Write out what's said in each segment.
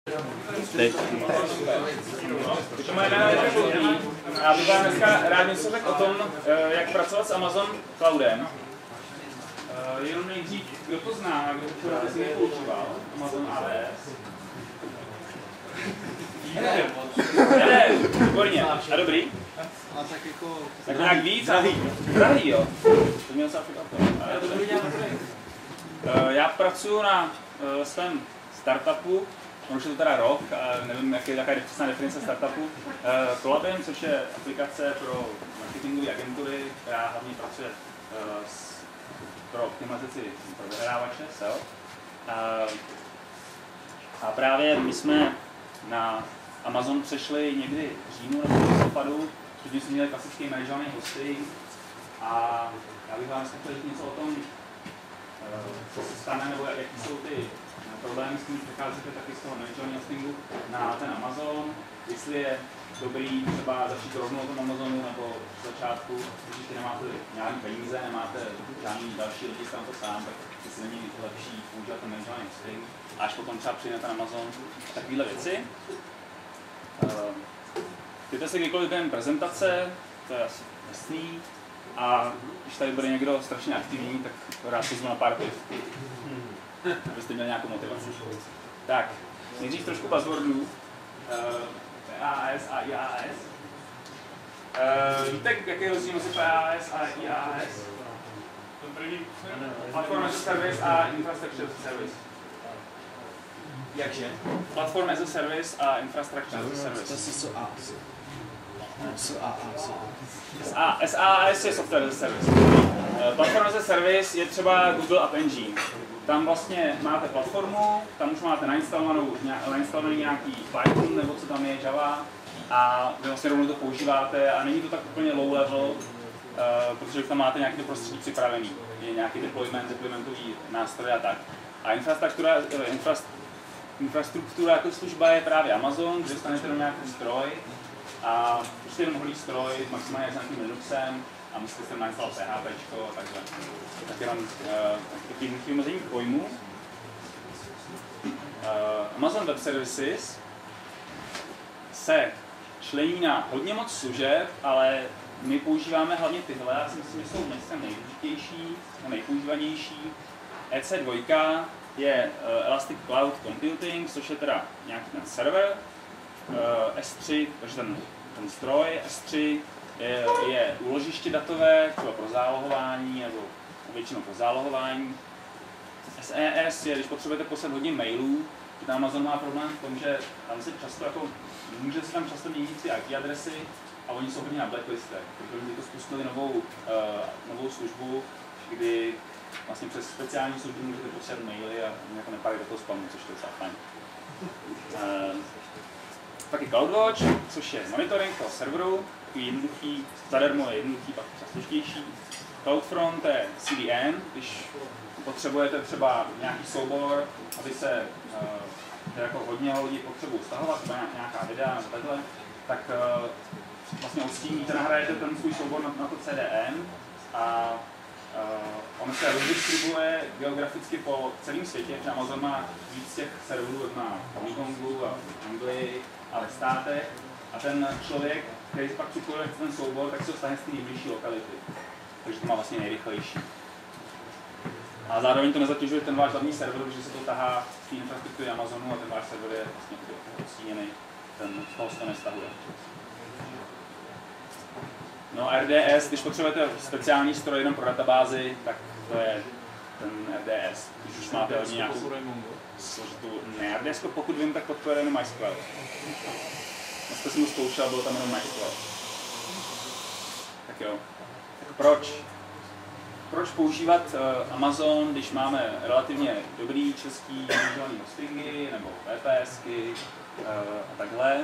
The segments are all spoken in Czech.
Teď. Já bych vám dneska rád něco řekl o tom, jak pracovat s Amazon Cloudem. Jenom nejdřív, kdo to zná, kdo to si nepoužíval, Amazon AWS. Výborně. A dobrý? A tak jako... Tak nějak víc? Drahý, jo. To měl se já pracuji na svém startupu, už je to teda rok, nevím, jaká je přesná definice startupu, Collabem, což je aplikace pro marketingové agentury, která hlavně pracuje pro optimalizaci pro vyhrávače, SEO. A právě my jsme na Amazon přešli někdy v říjnu nebo v listopadu, protože jsme měli klasický manažovaný hosting a já bych vám chtěl říct něco o tom, co se stane, nebo jaký jsou ty problémy, s tím přecházíte taky z toho manažovaného hostingu na ten Amazon, jestli je dobrý třeba začít rovnou o tom Amazonu nebo v začátku, když nemáte nějaké peníze, nemáte žádný další lidi tam to sám, tak jestli není lepší používat ten manažovaný hosting, až potom třeba přijde na ten Amazon a takovéhle věci. Dejte se kdykoliv den prezentace, to je asi jasný. A když tady bude někdo strašně aktivní, tak rád pozvu na pár piv. Abyste měli nějakou motivaci. Tak, nejdřív trošku buzzwordů. PaaS a IaaS. Víte, jaký je rozdíl mezi PaaS a IaaS? Platform as a service a infrastructure as a service. Jakže? Platform as a service a infrastructure as a service. To jsou SaaS je software as a service. Platform as a service je třeba Google App Engine. Tam vlastně máte platformu, tam už máte nainstalovaný nějaký Python nebo co tam je, Java a vy vlastně rovnou to používáte a není to tak úplně low level, protože tam máte nějaké prostředí připravený. Je nějaký deploymentový nástroj a tak. A infrastruktura jako služba je právě Amazon, kde dostanete jenom nějaký stroj a prostě jenom holý stroj, maximálně s nějakým Linuxem a musíte tam nainstalovat PHP a takhle. Tak jenom takový vymezení pojmu. Amazon Web Services se člení na hodně moc služeb, ale my používáme hlavně tyhle, já si myslím, že jsou dneska nejdůležitější a nejpoužívanější. EC2 je Elastic Cloud Computing, což je teda nějaký ten server, S3, takže ten stroj, S3 je úložiště datové, třeba pro zálohování, nebo většinou pro zálohování. SES je, když potřebujete poslat hodně mailů, že Amazon má problém v tom, že tam se často jako, může se tam často měnit ty IP adresy a oni jsou hodně na blacklistech, protože oni to spustili novou službu, kdy vlastně přes speciální službu můžete posílat maily a jako nepadají do toho spamu, což je docela fajn. Pak je CloudWatch, což je monitoring toho serveru, jednoduchý, zadarmo je jednoduchý, pak složitější. CloudFront je CDN, když potřebujete třeba nějaký soubor, aby se jako hodně lidí potřebují stahovat, třeba nějaká videa nebo takhle, tak vlastně odstíníte, nahrajete ten svůj soubor na to CDN a on se rozdistribuje geograficky po celém světě, protože Amazon má víc těch serverů, jak má v Hongkongu a v Anglii a ve státech. A ten člověk, který pak připojuje ten soubor, tak se dostane z té nejbližší lokality. Takže to má vlastně nejrychlejší. A zároveň to nezatěžuje ten váš hlavní server, protože se to tahá z té infrastruktury Amazonu a ten váš server je vlastně odstíněný, ten toho se to nestahuje. No RDS, když potřebujete speciální stroj jenom pro databázi, tak to je ten RDS. Když už máte hodně nějakou složitou... Ne, RDS, pokud vím, tak podporuje jenom MySQL. Dneska jsem to zkoušel, bylo tam jenom MySQL. Tak jo. Tak proč? Proč používat Amazon, když máme relativně dobrý český manažovaný hostingy nebo VPSky a takhle?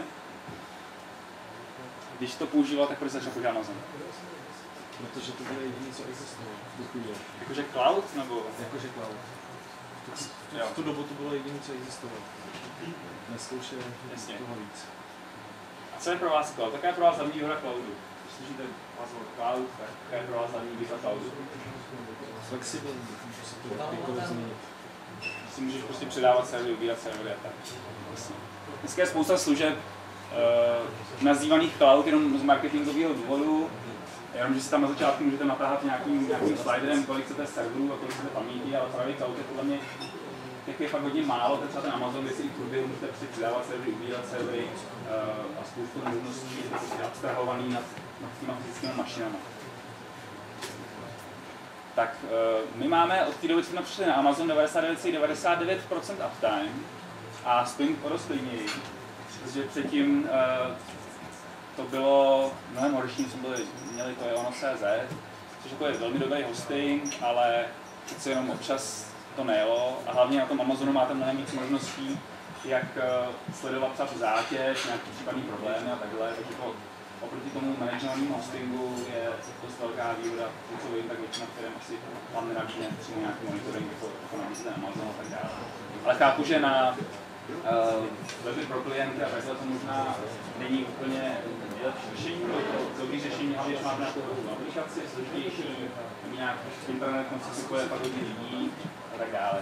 Když to používal, tak proč začal používat Amazon? Protože to bylo jediné, co existovalo. Jakože cloud, nebo? Jakože cloud. V tu dobu to bylo jediné, co existovalo. Dneska už je toho víc. A co je pro vás cloud? Jaká je pro vás hlavní výhoda cloudu? Když slyšíte cloud, tak jaká je pro vás hlavní výhoda cloudu? Flexibilní, může se to kdykoliv změnit. Si můžeš prostě předávat servery, ubírat servery a tak. Dneska je spousta služeb nazývaných cloud jenom z marketingového důvodu, jenom že si tam na začátku můžete natáhat nějakým sliderem, kolik chcete serverů a kolik chcete paměti, ale právě cloud je podle mě těch je fakt hodně málo, třeba ten Amazon, kde si i v průběhu můžete přidávat servery, ubírat servery a spoustu možností, je to prostě abstrahovaný nad těma fyzickými mašinami. Tak my máme od té doby, co jsme přišli na Amazon, 99,99% uptime a stojím o dost stejněji, protože předtím to bylo mnohem horší, než jsme měli to je ono.cz, což jako je velmi dobrý hosting, ale přece jenom občas to nejelo a hlavně na tom Amazonu máte mnohem víc možností, jak sledovat třeba tu zátěž, nějaké případné problémy a takhle, takže to oproti tomu managementnímu hostingu je dost velká výhoda, co vím, tak většina firm asi vám nenabídne přímo nějaký monitoring, jako nabízíte Amazon a tak dále. Ale chápu, že na weby pro klienty a takhle to možná není úplně nejlepší řešení, to dobrý řešení, ale když máte nějakou aplikaci, složitější, nějak internet moc se pak hodně lidí a tak dále.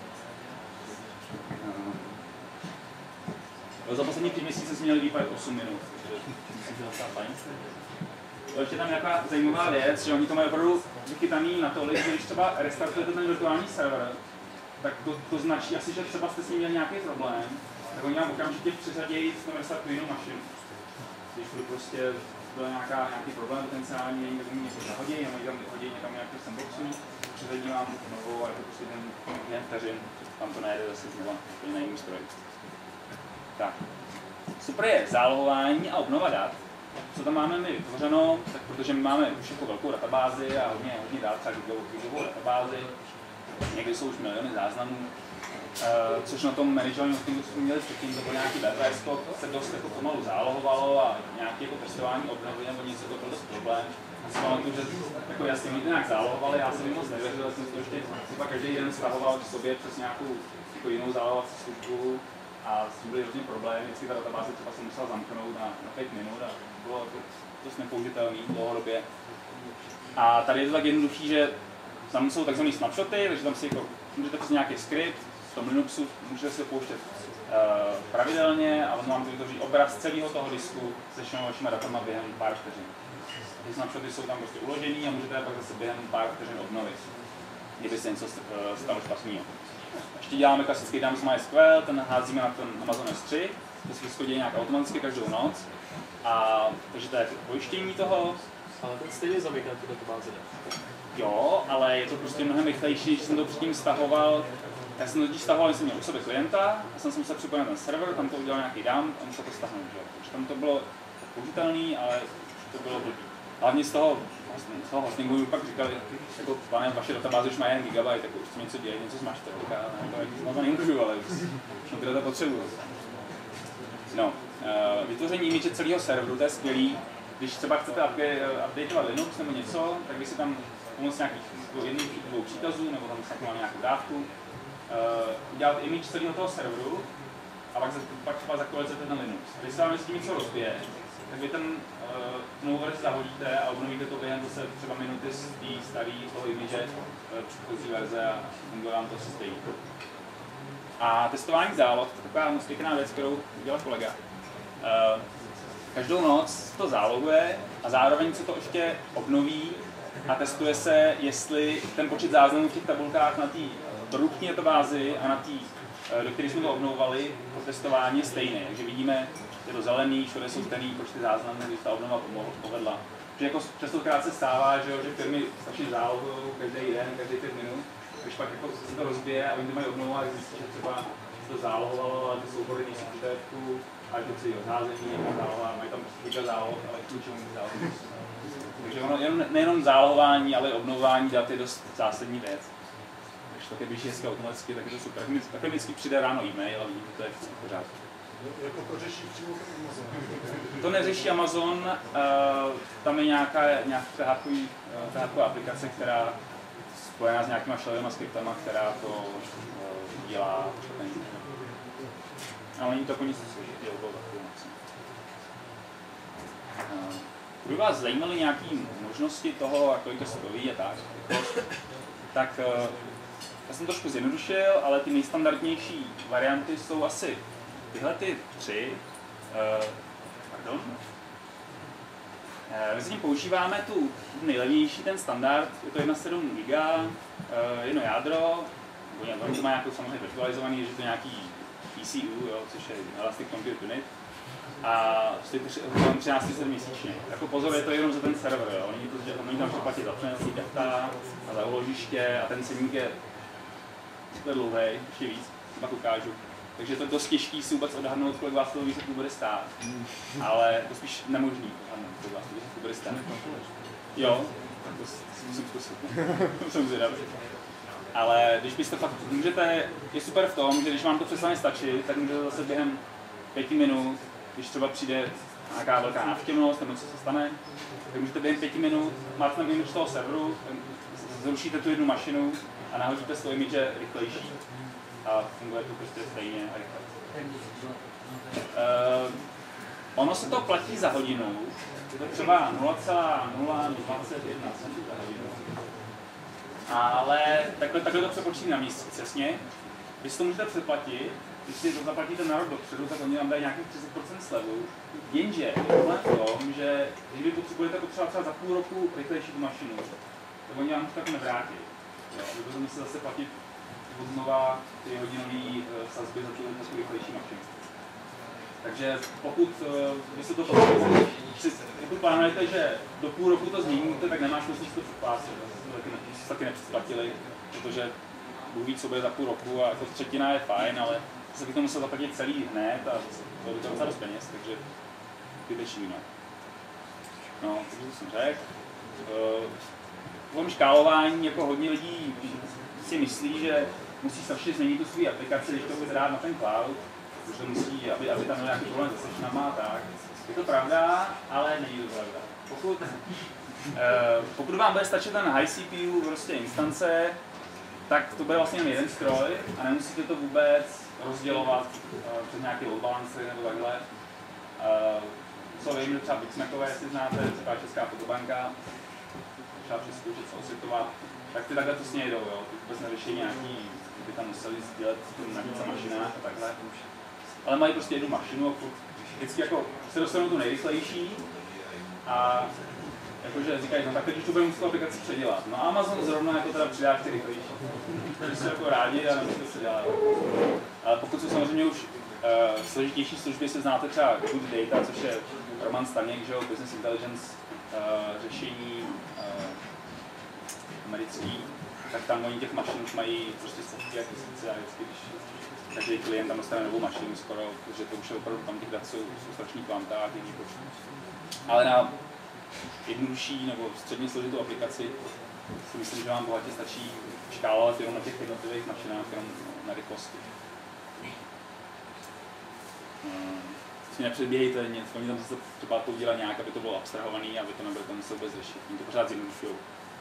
Za poslední 3 měsíce jsme měli výpadek 8 minut, takže myslím, že docela fajn. Ještě tam nějaká zajímavá věc, že oni to mají opravdu vychytaný natolik, že když třeba restartujete ten virtuální server, tak to značí asi, že třeba jste s ním měli nějaký problém, tak oni vám okamžitě přiřadějí v tom restartu jinou mašinu. Když to prostě byl nějaký problém potenciální, není tak něco zahodí, nebo tam hodí někam nějaký sandboxu, přiřadí vám novou a jako prostě ten vteřin, tam to nejde zase znova na jiným stroji. Tak. Super je zálohování a obnova dat. Co tam máme my vytvořeno, tak protože my máme už jako velkou databázi a hodně dat, třeba gigovou databázi, někdy jsou už miliony záznamů, což na tom managementu hostingu, co jsme měli předtím, to byl nějaký BPS, se dost jako pomalu zálohovalo a nějaké jako testování obnovy nebo něco, to byl dost problém. Já si pamatuju, že jako jasně oni to nějak zálohovali, já jsem jim moc nevěřil, jsem to ještě pak každý den stahoval k sobě přes nějakou jako jinou zálohovací službu. A s tím byly hrozně problémy, vždycky ta databáze třeba se musela zamknout na 5 minut a bylo to dost nepoužitelný dlouhodobě. A tady je to tak jednoduchý, že tam jsou takzvané snapshoty, takže tam si jako můžete přes nějaký skript, v tom Linuxu můžete si to pouštět pravidelně a on vám vytvoří obraz celého toho disku se všemi vašimi datama během pár vteřin. Ty snapshoty jsou tam prostě uložený a můžete je pak zase během pár vteřin obnovit, kdyby se něco stalo špatného. Ještě děláme klasický dump z MySQL, ten házíme na ten Amazon S3, to se všechno děje nějak automaticky každou noc. A takže to je pojištění toho. Ale ten stejně zamykne tu databázi, ne? Jo, ale je to prostě mnohem rychlejší, když jsem to předtím stahoval. Já jsem to totiž stahoval, když jsem měl u sebe klienta, já jsem se musel připojit na ten server, tam to udělal nějaký dump a musel to stáhnout, že jo. Takže tam to bylo použitelný, ale to bylo blbý. Hlavně z toho hostingu mi pak říkali, jako pane, vaše databáze už má 1 GB, tak už něco děje, něco zmažte, to nemůžu, ale už ty data potřebuju. No, vytvoření image celého serveru, to je skvělý. Když třeba chcete updateovat Linux nebo něco, tak vy si tam pomocí nějakých 1-2 příkazů, nebo tam sakovat nějakou dávku, udělat image celého toho serveru a pak třeba zaktualizujete ten Linux. Když se vám s tím něco rozbije, tak vy ten novou verzi zahodíte a obnovíte to během zase třeba minuty z té staré toho image předchozí verze a funguje vám to stejně. A testování záloh, to je taková moc pěkná věc, kterou udělal kolega. Každou noc to zálohuje a zároveň se to ještě obnoví a testuje se, jestli ten počet záznamů v těch tabulkách na té produktní databázi a na té, do které jsme to obnovovali, pro testování je stejný. Takže vidíme, je to zelený, všude jsou stejný počty záznamů, když ta obnova povedla. Že jako častokrát se stává, že firmy strašně zálohují každý den, každý 5 minut, když pak jako se to rozbije a oni to mají obnovovat, zjistí, že třeba se to zálohovalo, ale ty soubory nejsou v pořádku, a je to celý odházení, mají tam spousta záloh, ale klíčový záloh. Takže ono nejenom zálohování, ale i obnovování dat je dost zásadní věc. Když to běží hezky automaticky, tak je to super. Takhle vždycky přijde ráno e-mail a vidím, že to je všechno v pořádku. Jako to řeší přímo Amazon? To neřeší Amazon, tam je nějaká aplikace, která spojená s nějakýma shellama, skriptama, která to dělá. Ale není to jako nic složitého. Kdyby vás zajímaly nějaké možnosti toho, kolik to stojí a tak Já jsem trošku zjednodušil, ale ty nejstandardnější varianty jsou asi tyhle ty 3. My s tím používáme tu nejlevnější, ten standard, je to 1,7 GB, jedno jádro, to má nějakou samozřejmě virtualizovaný, že to je nějaký ECU, jo, což je Elastic Compute Unit. A stojí 13 měsíčně. Jako pozor, je to jenom za ten server, jo. Oni tam přeplatit za přenesení data a za uložiště a ten ceník je super dlouhý, ještě víc, pak ukážu. Takže to je dost těžký si vůbec odhadnout, kolik vás to výsledku bude stát. Ale to spíš nemožný odhadnout, kolik vás to výsledku bude stát. Jo, to si musím zkusit. Jsem zvědavý. Ale když byste fakt můžete, je super v tom, že když vám to přestane stačit, tak můžete zase během 5 minut, když třeba přijde nějaká velká návštěvnost nebo co se stane, tak můžete během 5 minut, máte tam image toho serveru, zrušíte tu jednu mašinu a nahodíte z toho image rychlejší a funguje to prostě stejně a rychle. Ono se to platí za hodinu, je to třeba 0,021 centů za hodinu. Ale takhle to přepočítí na měsíc, jasně. Vy si to můžete předplatit, když si to zaplatíte na rok dopředu, tak oni vám dají nějakých 30% slevu. Jenže je problém v tom, že když vy potřebujete potřeba třeba za půl roku rychlejší tu mašinu, tak oni vám to tak nevrátí. Vy to musíte zase platit znova ty hodinové sazby za tu rychlejší mašinu. Takže pokud vy se to pokud plánujete, že do půl roku to změníte, tak nemáš smysl si to předplácet. To taky nepředplatili, protože Bůh ví, co bude za půl roku a jako třetina je fajn, ale se bych to musel zaplatit celý hned a to by to docela dost peněz, takže zbytečný, no. No, takže to jsem řekl. V tom škálování jako hodně lidí si myslí, že musí strašně změnit tu svou aplikaci, když to bude dát na ten cloud, protože musí, aby tam měl nějaký problém se sessionama a tak. Je to pravda, ale není to pravda. Pokud vám bude stačit ten high CPU prostě instance, tak to bude vlastně jen jeden stroj a nemusíte to vůbec rozdělovat přes nějaký load balancer nebo takhle. Co vím, že třeba Bitsnackové, jestli znáte, taková česká fotobanka, třeba přeskoušet se osvětovat, tak ty takhle to s ní jedou, jo. Ty vůbec nevyšší nějaký, by tam museli sdílet na více mašinách a takhle. Ale mají prostě jednu mašinu a vždycky jako se dostanou tu nejrychlejší a jakože říkají, no tak teď už to budeme muset aplikaci předělat. No Amazon zrovna jako teda přidá ty rychlejší. Takže jsou jako rádi a nemusí to předělat. Ale pokud jsou samozřejmě už složitější služby, se znáte třeba Good Data, což je Roman Staněk, že jo, Business Intelligence řešení americký, tak tam oni těch mašin už mají prostě stovky a tisíce a vždycky, když každý klient tam dostane novou mašinu skoro, protože to už je opravdu tam těch dat jsou strašný kvanta a těch počtu. Ale na jednodušší nebo středně složitou aplikaci si myslím, že vám bohatě stačí škálovat jenom na těch jednotlivých mašinách, jenom na rychlosti. Si nepředběhejte nic, oni tam zase třeba to udělat nějak, aby to bylo abstrahovaný, aby to nebylo to muset vůbec řešit. Oni to pořád zjednodušujou.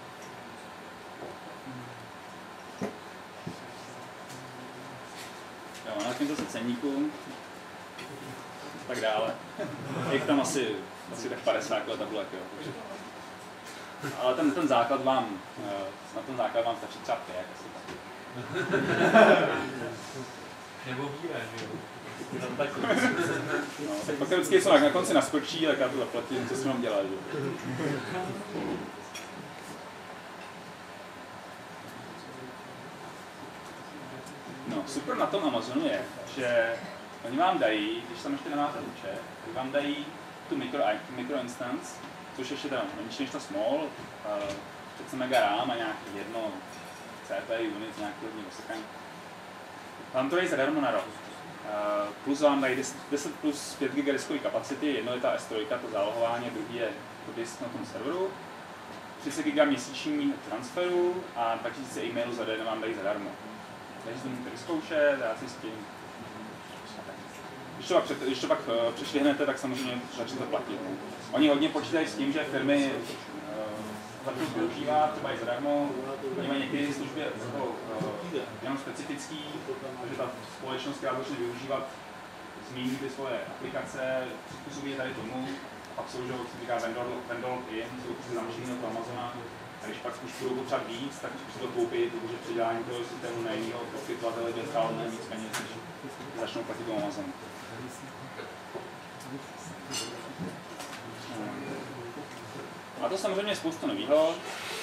Jo, na tím zase ceníku, tak dále. Je tam asi tak 50 tabulek, jo. Ale ten základ vám, na ten základ vám stačí třeba 5, asi tak. Nebo víre, že jo? No, tak pak vždycky jsou na konci naskočí, tak já to zaplatím, co si mám dělat, že? No, super na tom Amazonu je, že oni vám dají, když tam ještě nemáte účet, tak vám dají tu micro instance, což ještě teda menší než ta small, 500 MB RAM a nějaký jedno CPU unit, nějaký hodně vysoký. Vám to dají zadarmo na rok. Plus vám dají 10 plus 5 GB diskové kapacity, jedno je ta S3, to zálohování, druhý je disk na tom serveru, 30 GB měsíční transferu a 2000 e-mailů za den vám dají zadarmo. Takže to můžete vyzkoušet, dát si s tím. Když to pak přešvihnete, tak samozřejmě začnete platit. Oni hodně počítají s tím, že firmy začnou využívat, třeba i zadarmo. Oni mají některé služby jenom specifický, takže ta společnost, která začne využívat, změní ty svoje aplikace, přizpůsobí je tady tomu, a pak jsou, že se říká vendor in, jsou prostě zamaštění od Amazona, A když pak už budou potřebovat víc, tak si to koupit, protože přidání toho systému na jiného poskytovatele bude stále mnohem víc peněz, než začnou platit do Amazonu. A to samozřejmě spoustu nevýhod.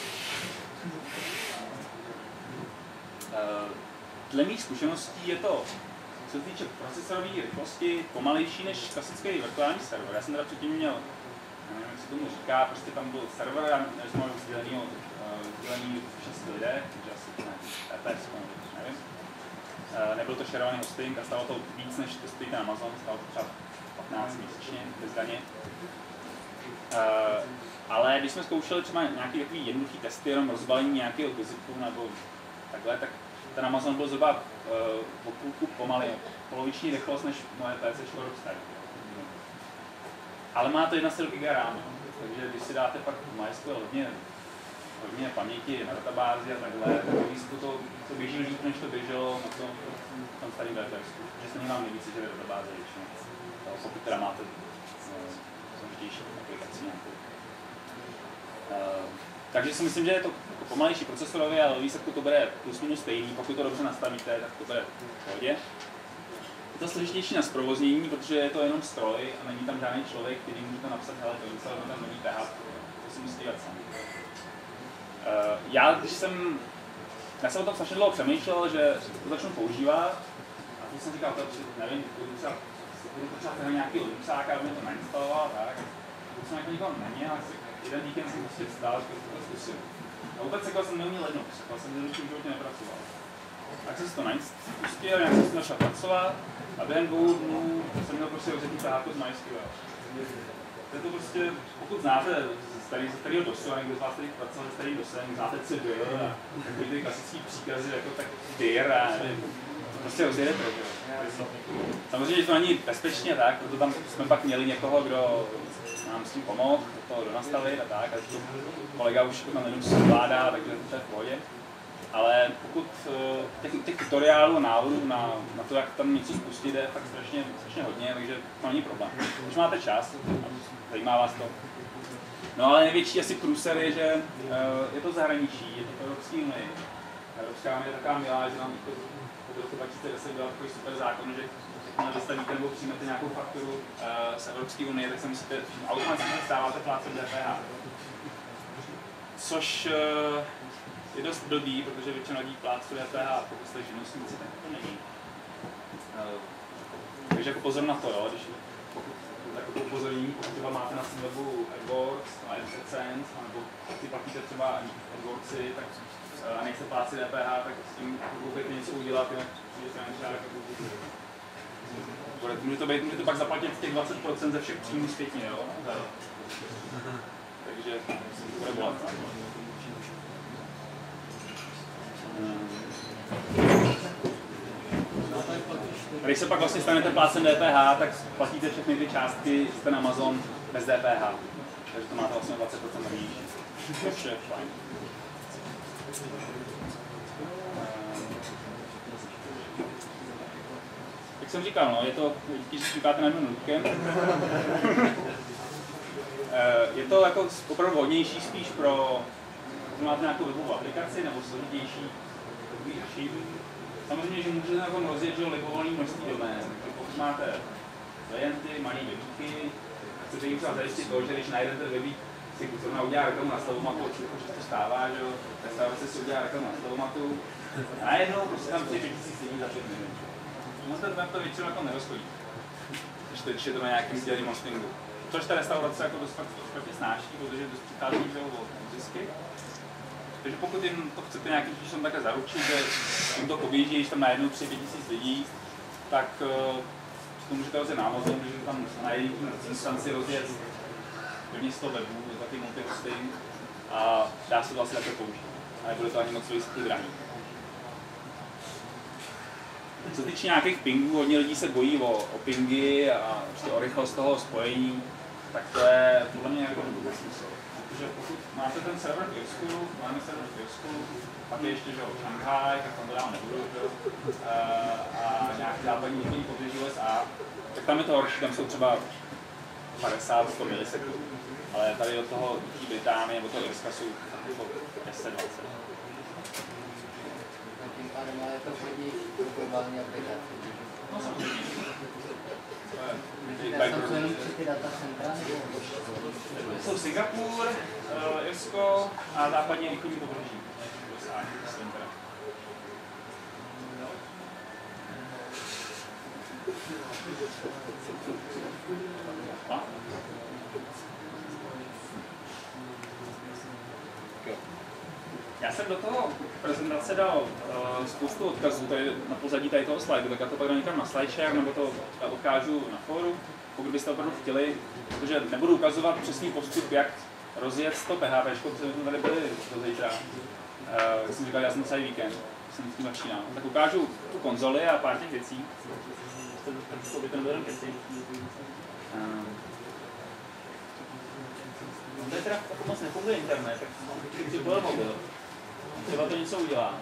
Dle mých zkušeností je to, co se týče procesorové rychlosti, pomalejší než klasický virtuální server. Já jsem teda předtím měl, nevím, jak se tomu říká, prostě tam byl server, a jsme vzdělený 6 lidé, takže asi ne, TTS, nevím. Nebyl to shareovaný hosting a stalo to víc než to stojí na Amazon, stalo to třeba 15 měsíčně bez daně. Ale když jsme zkoušeli třeba nějaký takový jednoduchý testy, jenom rozbalení nějakého vizitu nebo takhle, tak ten Amazon byl zhruba o půlku poloviční rychlost než moje PC Rockstar. Ale má to 1,7 GB RAM, takže když si dáte pak MySQL hodně paměti na databázi a takhle, tak to běží líp, než to běželo na tom starým DTSku. Že se nemám nejvíce, že je databáze většinou, pokud teda máte složitější aplikaci nějakou. Takže si myslím, že je to pomalejší procesorově, ale výsledku to bude plus minus stejný. Pokud to dobře nastavíte, tak to bude v pohodě. Je to složitější na zprovoznění, protože je to jenom stroj a není tam žádný člověk, který může to napsat, hele, to něco, tam není PHP, to si musíte dělat sám. Já jsem o tom strašně dlouho přemýšlel, že to začnu používat a teď jsem říkal, nevím, budu potřebovat nějaký Linuxáka, aby mě to nainstaloval, tak. Pokud jsem jako nikoho není, ale jeden víkend jsem prostě vstál, že to zkusil. A vůbec jsem neuměl Linux, jsem jednoduše v životě nepracoval. Tak jsem si to pustil, nějak jsem si začal pracovat a během 2 dnů jsem měl prostě rozjetý PHP z MySQL. To je to prostě, pokud znáte ze starého DOSu, a někdo z vás tady pracoval ze starým DOSem, znáte cdir a takový ty klasický příkazy jako tak dir a nevím, prostě rozjedete. Samozřejmě, že to není bezpečně tak, proto tam jsme pak měli někoho, kdo nám s tím pomohl, to donastavit a tak, a to kolega už na Linux zvládá, takže to je v pohodě. Ale pokud těch tutoriálů a návodů na to, jak tam něco spustit, je fakt strašně hodně, takže to není problém. Když máte čas, zajímá vás to. No ale největší asi průser je, že je to zahraničí, je to v Evropské unii. Evropská unie je taková milá, že nám od roku 2010 byl takový super zákon, že jakmile vystavíte nebo přijmete nějakou fakturu z Evropské unie, tak se musíte automaticky stáváte plátcem DPH. Což je dost blbý, protože většina lidí plátců DPH, pokud jste živnostníci, tak to není. Takže jako pozor na to, jo, když takové upozornění, pokud třeba máte na svém webu AdWords, AdSense, nebo si platíte třeba AdWordsy, tak a nejste plátci DPH, tak s tím můžete něco udělat, může to pak zaplatit těch 20% ze všech příjmů zpětně, jo? Takže to bude bolet. Když se pak vlastně stanete plátcem DPH, tak platíte všechny ty částky z ten Amazon bez DPH. Takže to máte vlastně 20% navíc. To je fajn. Jak jsem říkal, no, je to, když říkáte na jednoduchém, je to jako opravdu hodnější spíš pro, když máte nějakou webovou aplikaci nebo složitější řešení. Samozřejmě, že můžete na tom rozjet libovolné množství domén. Pokud máte klienty, malé webíky, chcete jim třeba zajistit to, že když najdete webík, si zrovna udělá reklamu na Slavomatu, což to stává, že restaurace si udělá reklamu na Slavomatu, a najednou prostě tam 3 000 lidí za 5 minut. Ten web to většinou jako nerozchodí, když je to na nějakém sděleném hostingu. Což ta restaurace jako dost špatně snáší, protože dost přichází o zisky. Takže pokud jim to chcete nějakým způsobem takhle zaručit, že jim to poběží, když tam najednou 3 000 lidí, tak to můžete rozjet na Amazon, můžete tam na jedné instanci rozjet první 100 webů, za ty multihosting a dá se to asi takhle použít. A nebude to ani moc vysoký drahý. Co se týče nějakých pingů, hodně lidí se bojí o pingy a prostě o rychlost toho spojení, tak to je podle mě jako vůbec smysl. Protože pokud máte ten server v Irsku, máme server v Irsku, pak je ještě Šanghaj, tak tam to dál nebudu, a nějaký západní některý pobřeží USA, tak tam je to horší, tam jsou třeba 50-100 milisekund. Ale tady od toho Británie nebo toho Irska jsou jako 10-20. Tím pádem ale to chodí do globální aplikace. No samozřejmě. Já jsem jenom při ty datacentra. Jsou Singapur, Irsko a západní východní pobřeží. Já jsem do toho prezentace dal spoustu odkazů tady na pozadí tady toho slajdu, tak já to pak dám někam na slideshare, nebo to odkážu na fóru, pokud byste opravdu chtěli, protože nebudu ukazovat přesný postup, jak rozjet to PHP, protože jsme tady byli do zítra. Jak jsem říkal, já jsem celý víkend, jsem s tím začínal. Tak ukážu tu konzoli a pár těch věcí. Tady teda jako moc nefunguje internet, tak bych připojil mobil. Třeba to něco udělá.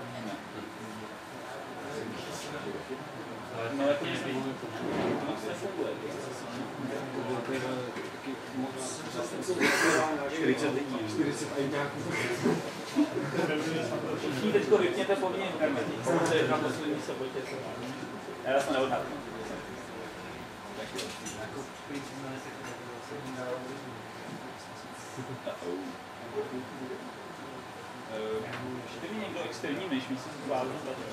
No jako nic nefunguje. 40 lidí, 40 ajňáků. Všichni teďko vypněte povinně internet. To je na poslední sobotě. Já to neodhadnu. Ještě mi někdo externí myš, myslím, že zvládnu.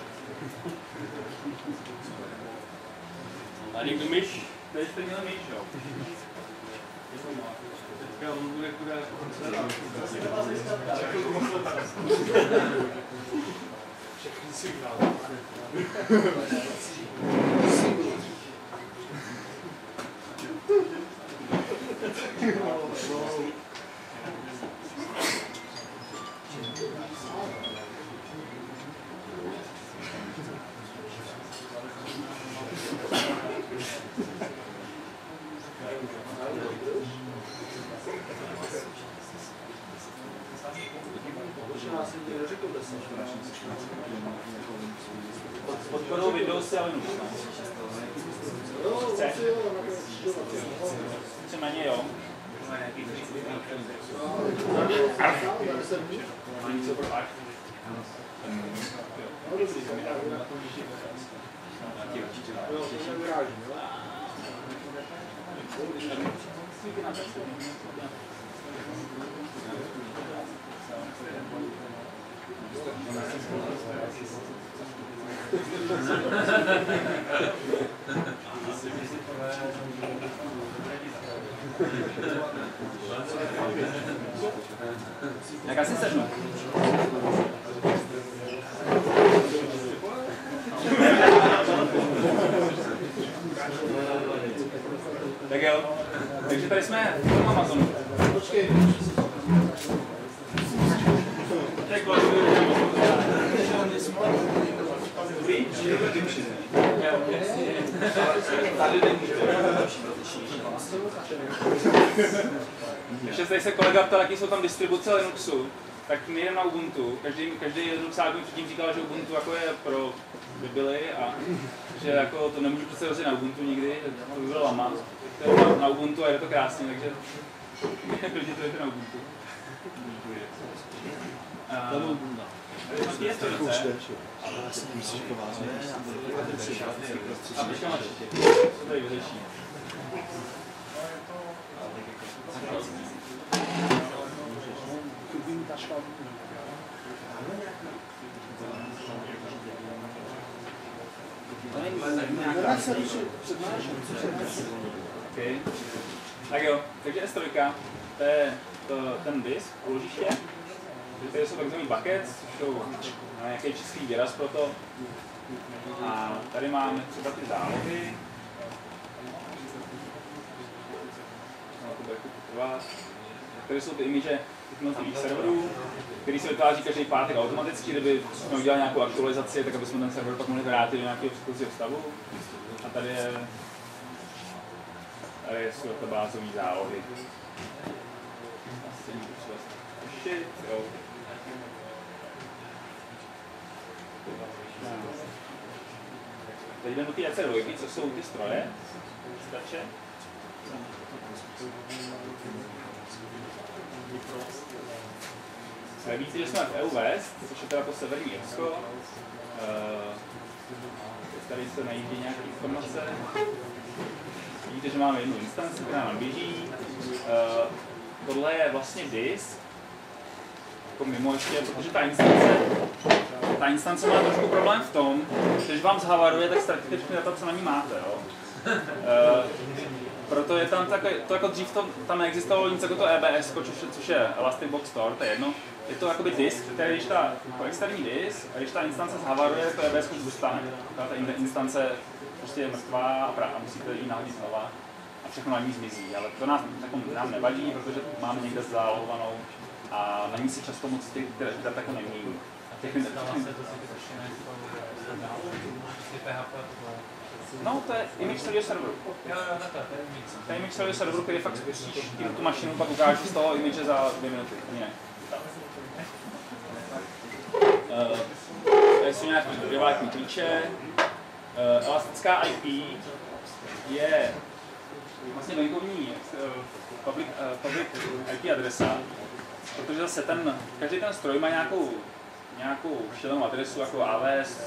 A někdo myš? Tady jste měl myš, jo? Teďka on bude kuda jako koncertát. Všechny signál. S podporou Windows a Linux. Chce? Víceméně jo. Jak asi sednu? Tak jo, takže tady jsme v tom Amazonu. Počkej. Ještě tady se kolega ptal, jaký jsou tam distribuce Linuxu, tak my jdeme na Ubuntu. Každý Linuxák mi předtím říkal, že Ubuntu jako je pro debily a že jako to nemůžu přece rozjet na Ubuntu nikdy, to by bylo lama. To je na Ubuntu a je to krásně, takže to je na Ubuntu. Tady je to a počkám na to, co tady vyřeší. Okay. Tak jo, takže S3, to je ten disk, úložiště. Tady jsou takzvaný buckets, což jsou nějaký český výraz pro to. A tady máme třeba ty zálohy. Tady jsou ty image jednotlivých serverů, který se vytváří každý pátek automaticky, kdyby jsme udělali nějakou aktualizaci, tak aby jsme ten server pak mohli vrátit do nějakého předchozího stavu. A tady jsou databázové zálohy. Teď jdeme do té EC2, co jsou ty stroje, stače. Víte, že jsme v EU West, což je teda to severní Irsko. Tady se najde nějaké informace. Vidíte, že máme jednu instanci, která nám běží. Tohle je vlastně disk, jako mimo ještě, protože ta instance má trošku problém v tom, že když vám zhavaruje, tak ztratíte všechny data, co na ní máte. Jo? Proto je tam to jako dřív tam neexistovalo nic jako to EBS, což je Elastic Block Store, to je jedno. Je to jakoby disk, který když jako externí disk, a když ta instance zhavaruje, tak to EBS už zůstane. Ta instance prostě je mrtvá a musíte ji nahodit znova a všechno na ní zmizí. Ale to nám nevadí, protože máme někde zálohovanou a na ní si často moc ty data jako nemění. No, to je image studio serveru. To je image studio serveru, který fakt spustíš tu mašinu, pak ukážeš z toho image za 2 minuty. Ne. Tady jsou nějaké privátní klíče. Elastická IP je vlastně venkovní public IP adresa, protože zase každý ten stroj má nějakou štělenou adresu jako AWS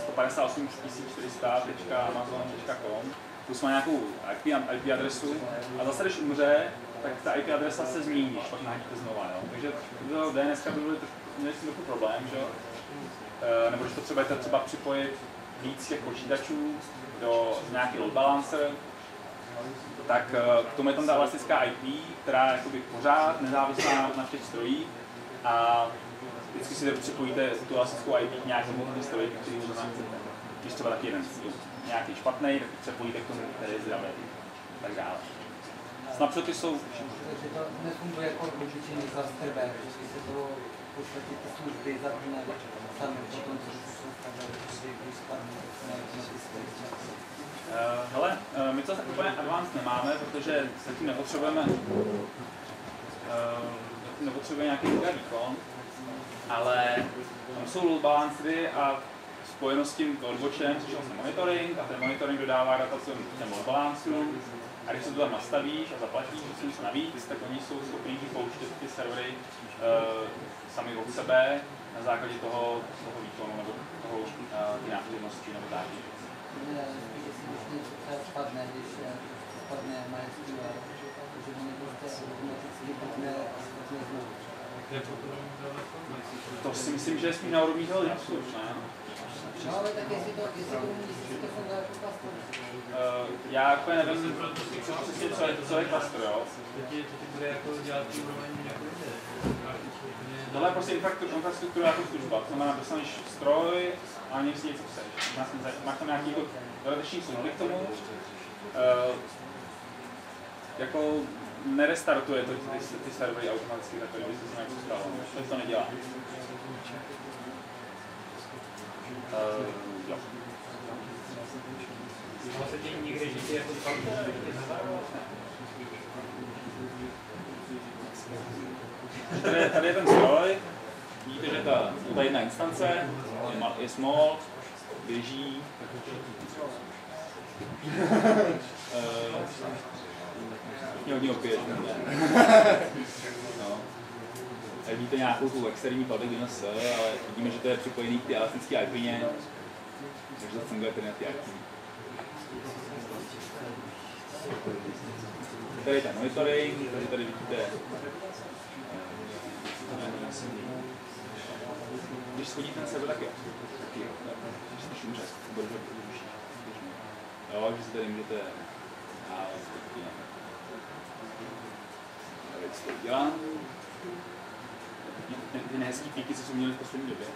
158.400.amazon.com, plus má nějakou IP adresu a zase když umře, tak ta IP adresa se změní, když pak nahodíte znova. Jo? Takže do DNS by měli trochu problém, že? Nebo když potřebujete třeba připojit víc těch počítačů do nějaký load balancer, tak k tomu je tam ta elastická IP, která je pořád nezávislá na těch strojích a vždycky si připojíte tu elastickou IP k nějakému stroji, který možná chcete. Když třeba taky jeden nějaký špatný, tak připojíte k tomu, který je zdravý. Tak dále. Snapshoty jsou... Takže to nefunguje jako obyčejný cluster B, že se to pošle ty služby zapínají sami potom, co se stavili, když spadne na hele, my to tak úplně advanced nemáme, protože zatím nepotřebujeme nějaký mega výkon, ale tam jsou load balancery a spojenost s tím loadwatchem, což je vlastně monitoring, a ten monitoring dodává data těm load balancerům. A když se to tam nastavíš a zaplatíš něco navíc, tak oni jsou schopni pouštět ty servery sami od sebe na základě toho výkonu nebo ty návštěvnosti nebo tak. Spadne, když spadne MySQL, protože oni prostě automaticky pukne znovu. To si myslím, že je spíš na úrovni toho Linuxu, ne? No ale tak jestli to funguje jako cluster. Já úplně nevím, přesně co je cluster, jo? Tohle je prostě infrastruktura jako služba, to znamená, dostaneš stroj a někdy si něco chceš. Máš tam nějaký dodateční služby k tomu, jako nerestartuje to ty servery automaticky, takhle, když se něco stalo, to nedělá. Jo. Tady je ten stroj, vidíte, že ta jedna instance je small, běží. Hodně opět. No. Tady vidíte nějakou tu externí public DNS, ale vidíme, že to je připojený k té elastické IP-ně, takže to funguje tady na té IP. Tady je ten monitoring, takže tady vidíte, když schodíte na sebe, tak jo. Když umře, jo, že si tady můžete věc to udělám. Ty nehezký píky, co jsou měli v poslední době.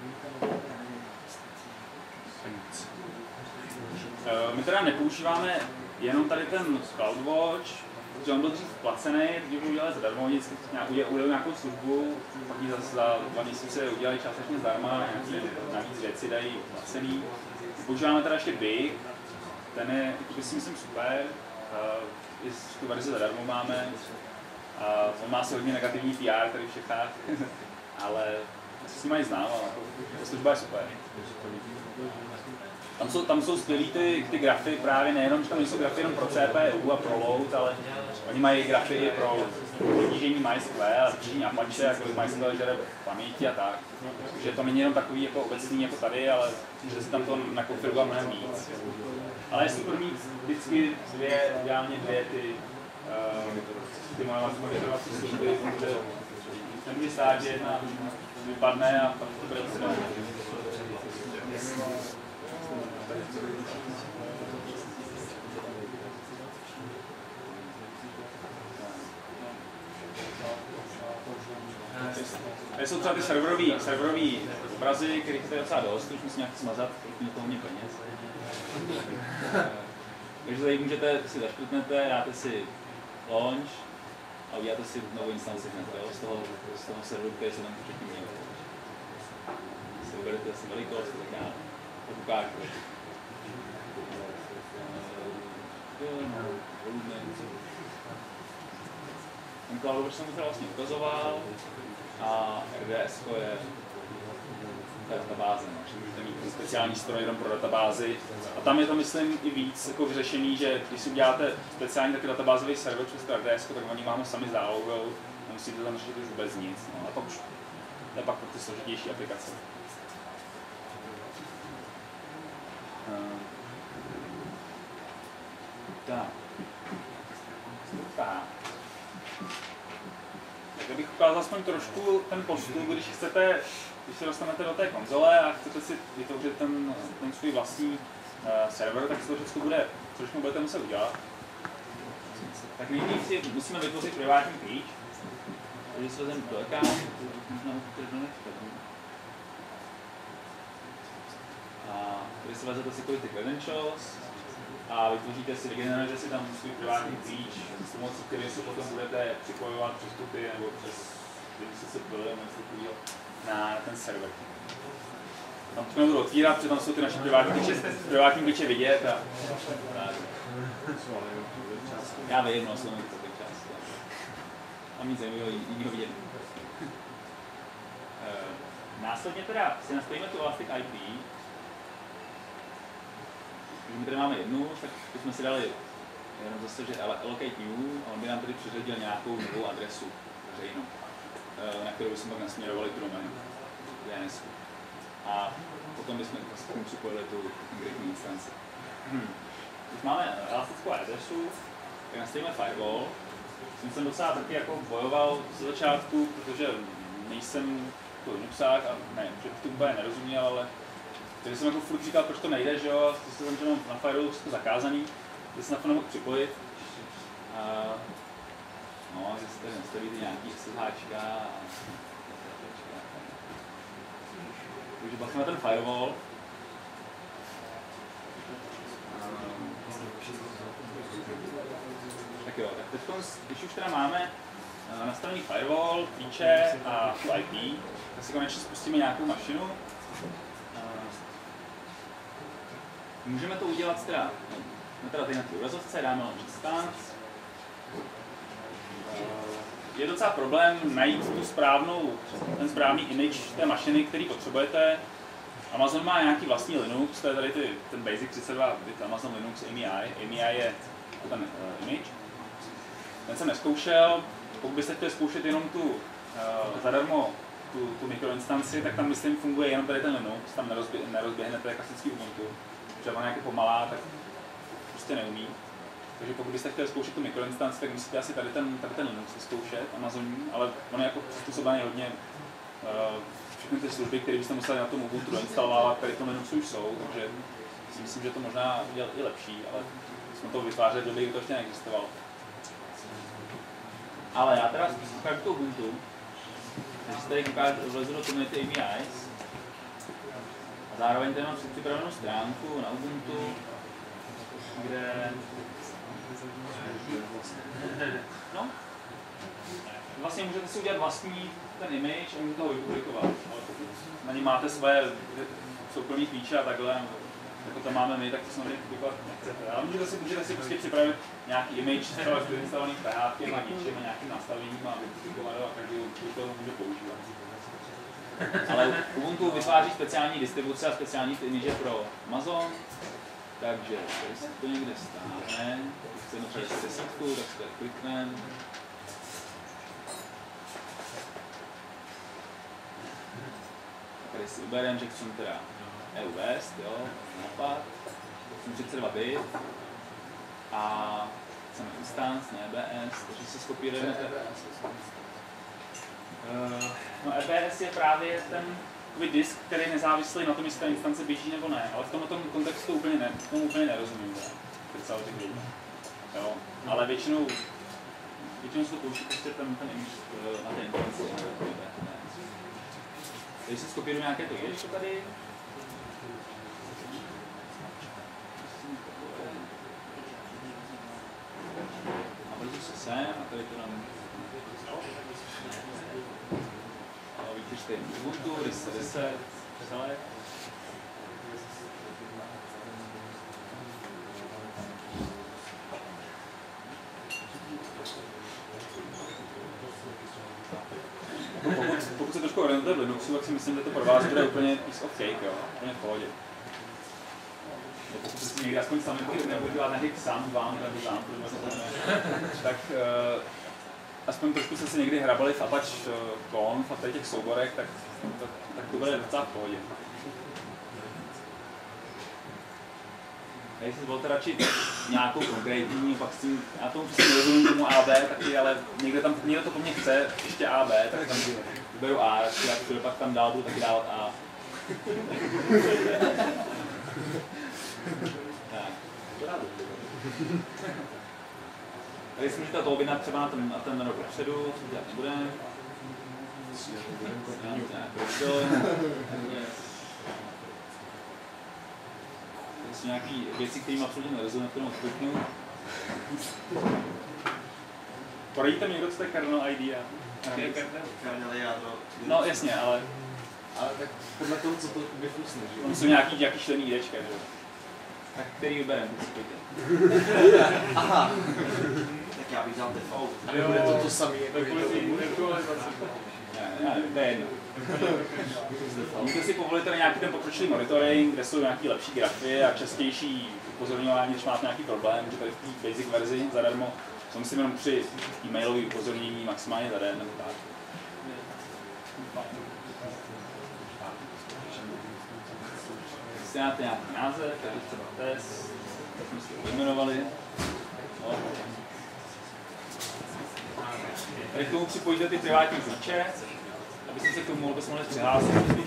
My teda nepoužíváme jenom tady ten CloudWatch, protože on byl dřív placený, když ho udělali zadarmo, udělali nějakou službu, pak ji zase za 2 měsíce udělali částečně zdarma, nějaké navíc věci dají placený. Používáme teda ještě Big, ten je, si myslím, super, i tu verzi zadarmo máme. On má si hodně negativní PR tady v Čechách, ale s ním ani znám, ale ta služba je super. Tam jsou skvělý ty grafy právě nejenom, že tam nejsou grafy jenom pro CPU a pro load, ale oni mají grafy i pro vytížení MySQL a vytížení Apache, jako MySQL žere paměti a tak. Takže to není jenom takový jako obecný jako tady, ale že se tam to nakonfiguruje mnohem víc. Ale je super mít vždycky ideálně dvě ty monitorovací služby, protože nemůže stát, že jedna vypadne a pak to bude třeba. Tady jsou třeba ty serverový obrazy, kterých je docela dost, už musím nějak smazat, protože to hodně peněz. Takže tady můžete si zaškrtnete, dáte si launch a uděláte si novou instanci hned, z toho serveru, který se tam předtím měl. Si vyberete asi velikost a tak dále. To ukážu. Ten cloud jsem to vlastně ukazoval a RDS je databáze, že můžete mít speciální stroj jenom pro databázi. A tam je to, myslím, i víc jako vyřešený, že když si uděláte speciální taky databázový server přes to RDS, tak oni vám ho sami zálohujou, nemusíte tam řešit už vůbec nic. No, a pak už to je pak pro ty složitější aplikace. Tak bych ukázal aspoň trošku ten postup, když se dostanete do té konzole a chcete si vytvořit ten svůj vlastní server, tak si to všechno budete muset udělat. Tak nejdřív si musíme vytvořit privátní klíč. Takže si vezmeme do ekánu, a tady si vezete security credentials a vytvoříte si, vygenerujete si tam svůj privátní klíč, s pomocí který si potom budete připojovat přes tupy nebo přes na ten server. Tam to nebudu otvírat, protože tam jsou ty naše privátní klíče vidět a tak. Já vím, no, jsem to ten čas. A mít zajímavého jinýho vidět. Následně teda si nastavíme tu Elastic IP. Když my tady máme jednu, tak bychom si dali jenom zase, že allocate new, a on by nám tady přiřadil nějakou novou adresu veřejnou, na kterou bychom pak nasměrovali tu doménu DNS. A potom bychom k tomu připojili tu konkrétní instanci. Když máme elastickou adresu, tak nastavíme firewall. Jsem docela taky jako bojoval ze začátku, protože nejsem Linuxák a ne, že to úplně nerozuměl, ale takže jsem jako furt říkal, proč to nejde, že jo, že jsem na firewallu všechno zakázaný, že se na to nemohl připojit. No, že si tady nastavíte nějaký SSHčka a takže bavíme ten firewall. Tak jo, tak teď, když už teda máme nastavený firewall, klíče a tu IP, tak si konečně spustíme nějakou mašinu. Můžeme to udělat teda tady na té obrazovce, dáme instance. Je docela problém najít ten správný image té mašiny, který potřebujete. Amazon má nějaký vlastní Linux, to je tady ten Basic 32-bit Amazon Linux AMI. AMI je ten image. Ten jsem neskoušel. Pokud byste chtěli zkoušet jenom zadarmo tu mikroinstanci, tak tam myslím funguje jenom tady ten Linux, tam nerozběhnete klasický Ubuntu. Protože ona je pomalá, tak prostě neumí. Takže pokud byste chtěli zkoušet tu mikroinstanci, tak musíte asi tady ten Linux vyzkoušet, Amazon, ale on je jako přizpůsobený hodně všechny ty služby, které byste museli na tom Ubuntu doinstalovat, tady v tom Linuxu už jsou, takže si myslím, že to možná je i lepší, ale jsme to vytvářeli v době, kdy to ještě neexistovalo. Ale já teda ukážu to Ubuntu, takže si tady vlezu do Community APIs a zároveň tady mám připravenou stránku na Ubuntu, kde no, vlastně můžete si udělat vlastní ten image a můžete ho vypublikovat, ale pokud na ní máte své soukromí klíče a takhle, jako to máme my, tak to samozřejmě publikovat nechcete. Ale můžete si prostě připravit nějaký image s instalovaným PHP a něčím a nějakým nastavením a vypublikovat a každý to může používat. Ale Ubuntu vytváří speciální distribuce a speciální image pro Amazon, takže tady se to někde stáhne, když chceme přečíst desítku, tak se tady klikneme. Tady si ubereme, že chceme teda uvést, jo, nápad, chceme 32 bit a chceme instance, ne EBS, takže si skopírujeme no EBS je právě ten disk, který je nezávislý na tom, jestli ta instance běží nebo ne, ale v tomto kontextu tomu úplně nerozumím, jo, ale většinou se to použít prostě ten image na té instanci. Když si skopíruji nějaké to ještě tady, a vrzu se sem a tady to dám vytýřte Ubuntu, 10, select. Pokud se trošku orientujete v Linuxu, tak si myslím, že to pro vás bude úplně piece of cake, jo, úplně v pohodě. Pokud si někdy aspoň sami nebudu dělat nějaký vám, tak aspoň trošku jste si někdy hrabali v Apache Conf a tady těch souborech, tak to bude docela v pohodě. Když si zvolte radši nějakou konkrétní, pak s tím, já tomu přesně nerozumím tomu AB taky, ale někdo to po mně chce, ještě AB, tak tam vyberu A, já pak tam dál budu taky dávat A. Tady si můžete to objednat třeba na ten rok dopředu, co dělat nebudeme. To jsou nějaké věci, kterým absolutně nerozumím, kterým odkliknu. Poradíte mi někdo, co to je kernel ID? Kernel jádro. No jasně, ale tak podle toho, co to vyflusne, že jo? Tam jsou nějaký člený IDčka, že jo? Tak který vybereme, když si pojďte. Aha. Tak já bych dal default. Jo, bude to samé, jako je to Ne, to je jedno. Můžete si povolit nějaký ten pokročilý monitoring, kde jsou nějaké lepší grafy a častější upozorňování, když máte nějaký problém, že tady v té basic verzi zadarmo, co myslím jenom při e-mailové upozornění maximálně za den nebo tak. Jestli máte nějaký název, tady třeba test, tak jsme si to pojmenovali. No. Tady k tomu připojíte ty privátní klíče, abyste se k tomu mohli přihlásit.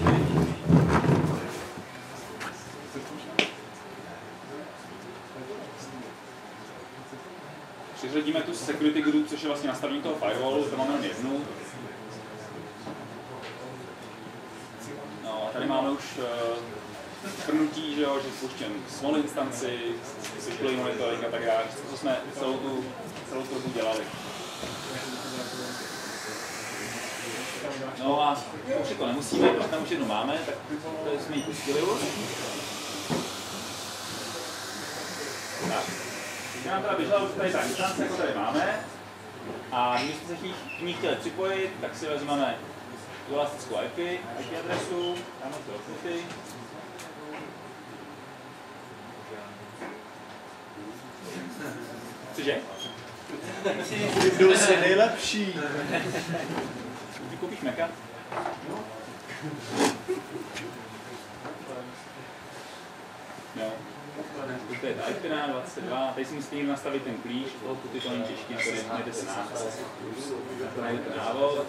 Přiřadíme tu security group, což je vlastně nastavení toho firewallu, to máme jenom jednu. No a tady máme už shrnutí, že spouštím small instanci, circular monitoring a tak dále, co jsme celou tu dobu dělali. No a už to nemusíme, protože tam už jednu máme, tak to jsme ji pustili už. Tak. Teď nám teda běžela už tady ta instance, jako tady máme. A když jsme se k ní chtěli připojit, tak si vezmeme tu elastickou IP adresu, tam to odknuty. Cože? Windows je nejlepší. Ty koupíš Maca? Jo. To je Typina 22, tady si musíte někdo nastavit ten klíč, pokud je to není čeští, tady najde se nápad. Najde ten návod.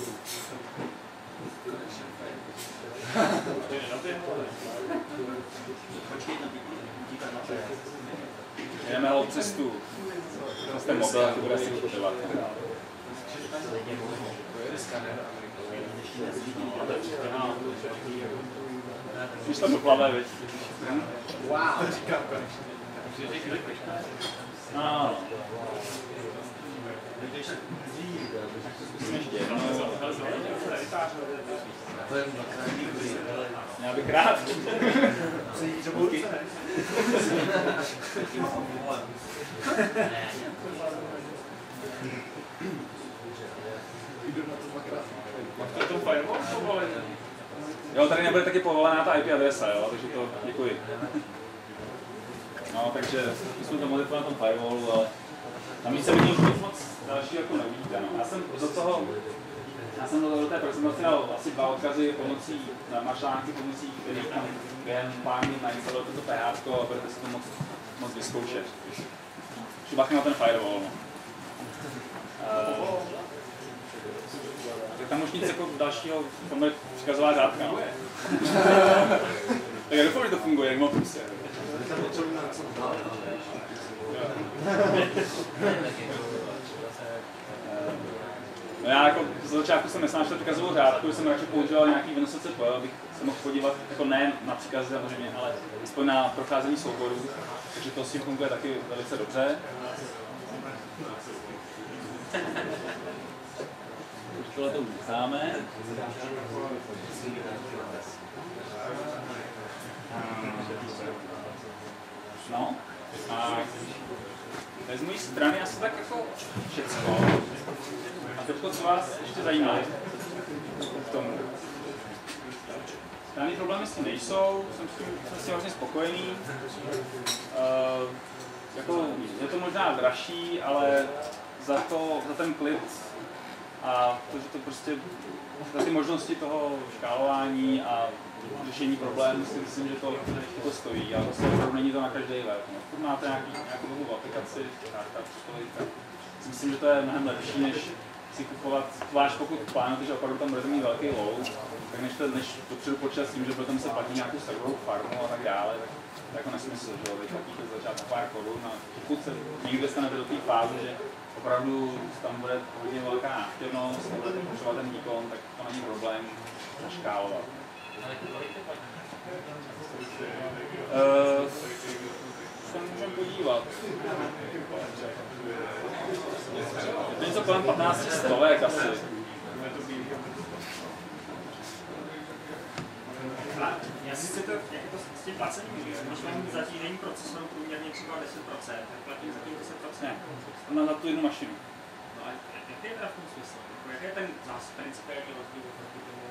Jdeme ho přes ten mobil, to bude asi potřebovat. Když to doplavé, viď? Wow. No. Zkusíme ještě jednou. Já bych rád. To firewall povolený? Jo, tady nebude taky povolená ta IP adresa, jo, takže to děkuji. No, takže jsme to modifikovali na tom firewallu, ale na místě bych nic moc další jako neuvidíte. No. Já jsem do té prezentace dal asi 2 odkazy pomocí články, pomocí kterých tam během pár minut nainstalujete to PHP a budete si to moc vyzkoušet. Šibach na ten firewall. No. Tak tam už nic jako dalšího, tam bude přikazová řádka. No. Tak já doufám, že to funguje, jak mám prostě. No já jako z začátku jsem nesnášel přikazovou řádku, jsem radši používal nějaký WinCCP, abych se mohl podívat jako ne na příkazy samozřejmě, ale aspoň na procházení souborů, takže to s tím funguje taky velice dobře. Už tohle to uznáme. No a z mojí strany asi tak jako všecko. A teď co vás ještě zajímá k tomu. Žádný problémy s tím nejsou, jsem s tím vlastně spokojený. Jako, je to možná dražší, ale za ten klid a to, že to prostě za ty možnosti toho škálování a řešení problémů si myslím, že to stojí, ale prostě není to na každý web. No. Pokud máte nějakou novou aplikaci, tak myslím, že to je mnohem lepší, než si kupovat, zvlášť pokud plánujete, že opravdu tam budete mít velký load, tak než dopředu počítat s tím, že budete muset platit nějakou serverovou farmu a tak dále, tak to jako nesmysl, že vy platíte za začátku pár korun a pokud se někde dostanete do té fáze, že opravdu tam bude hodně velká návštěvnost, budete potřebovat ten výkon, tak to není problém zaškálovat. Se můžeme podívat. Je to něco kolem 15 stovek asi. Já si to jako s tím placením, když mám zatížení procesoru průměrně třeba 10%, tak platím za tím 10%. Ne, na tu jednu mašinu. No a jaký je teda v tom smysl? Jaký je ten principiální rozdíl proti tomu,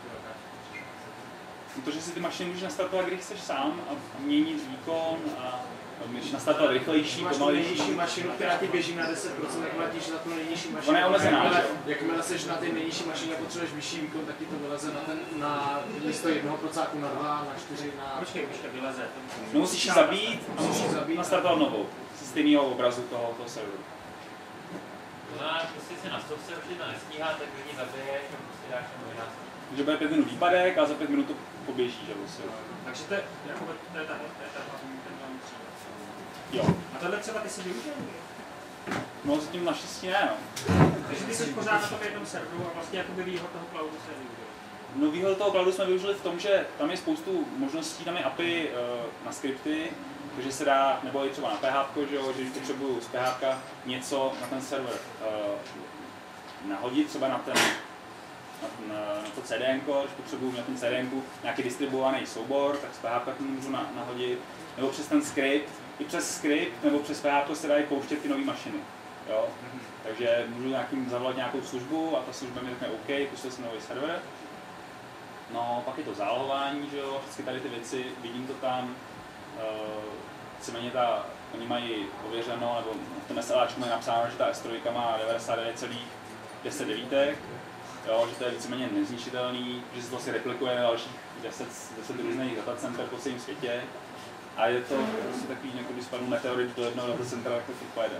To, že si ty mašiny můžeš nastartovat, když chceš sám a měnit výkon a můžeš nastartovat rychlejší, pomalejší. pomalejší. Nejnižší mašinu, která ti běží na 10%, tak platíš na tu nejnižší mašinu. Ona je omezená, že? Jakmile seš na ty nejnižší mašině a potřebuješ vyšší výkon, tak ti to vyleze na místo 1% na 2, na 4, na... Počkej, vyleze. No musíš ji zabít a nastartovat novou. Z stejného obrazu toho serveru. To znamená, prostě si na stovce určitě to nestíhá, tak lidi zabiješ a prostě dáš tam novinářství. Takže bude 5 minut výpadek a za 5 minut to poběží, že vlastně. Takže to je ta hlavní příklad. Jo. A tohle třeba ty si využil? No zatím naštěstí ne, no. Takže ty jsi pořád na tom jednom serveru a vlastně jakoby výhod toho cloudu se využil. No výhodu toho cloudu jsme využili v tom, že tam je spoustu možností, tam je API na skripty, takže se dá, nebo i třeba na PHP, že když potřebuju z PHP něco na ten server nahodit, třeba na to CDN, když potřebuju na tom CDN nějaký distribuovaný soubor, tak z PHP můžu nahodit, nebo přes ten skript, i přes skript nebo přes PHP se dají pouštět ty nové mašiny. Jo? Takže můžu zavolat nějakou službu a ta služba mi řekne OK, pustil jsem nový server. No, pak je to zálohování, že jo, všechny tady ty věci, vidím to tam, víceméně oni mají ověřeno, nebo v tom SLAčku mají napsáno, že ta S3 má 99,10 devítek, jo, že to je víceméně nezničitelný, že se to si replikuje na dalších 10 různých datacenter po celém světě. A je to prostě takový, jako když spadl meteorit do jednoho datacentra, tak to furt pojede.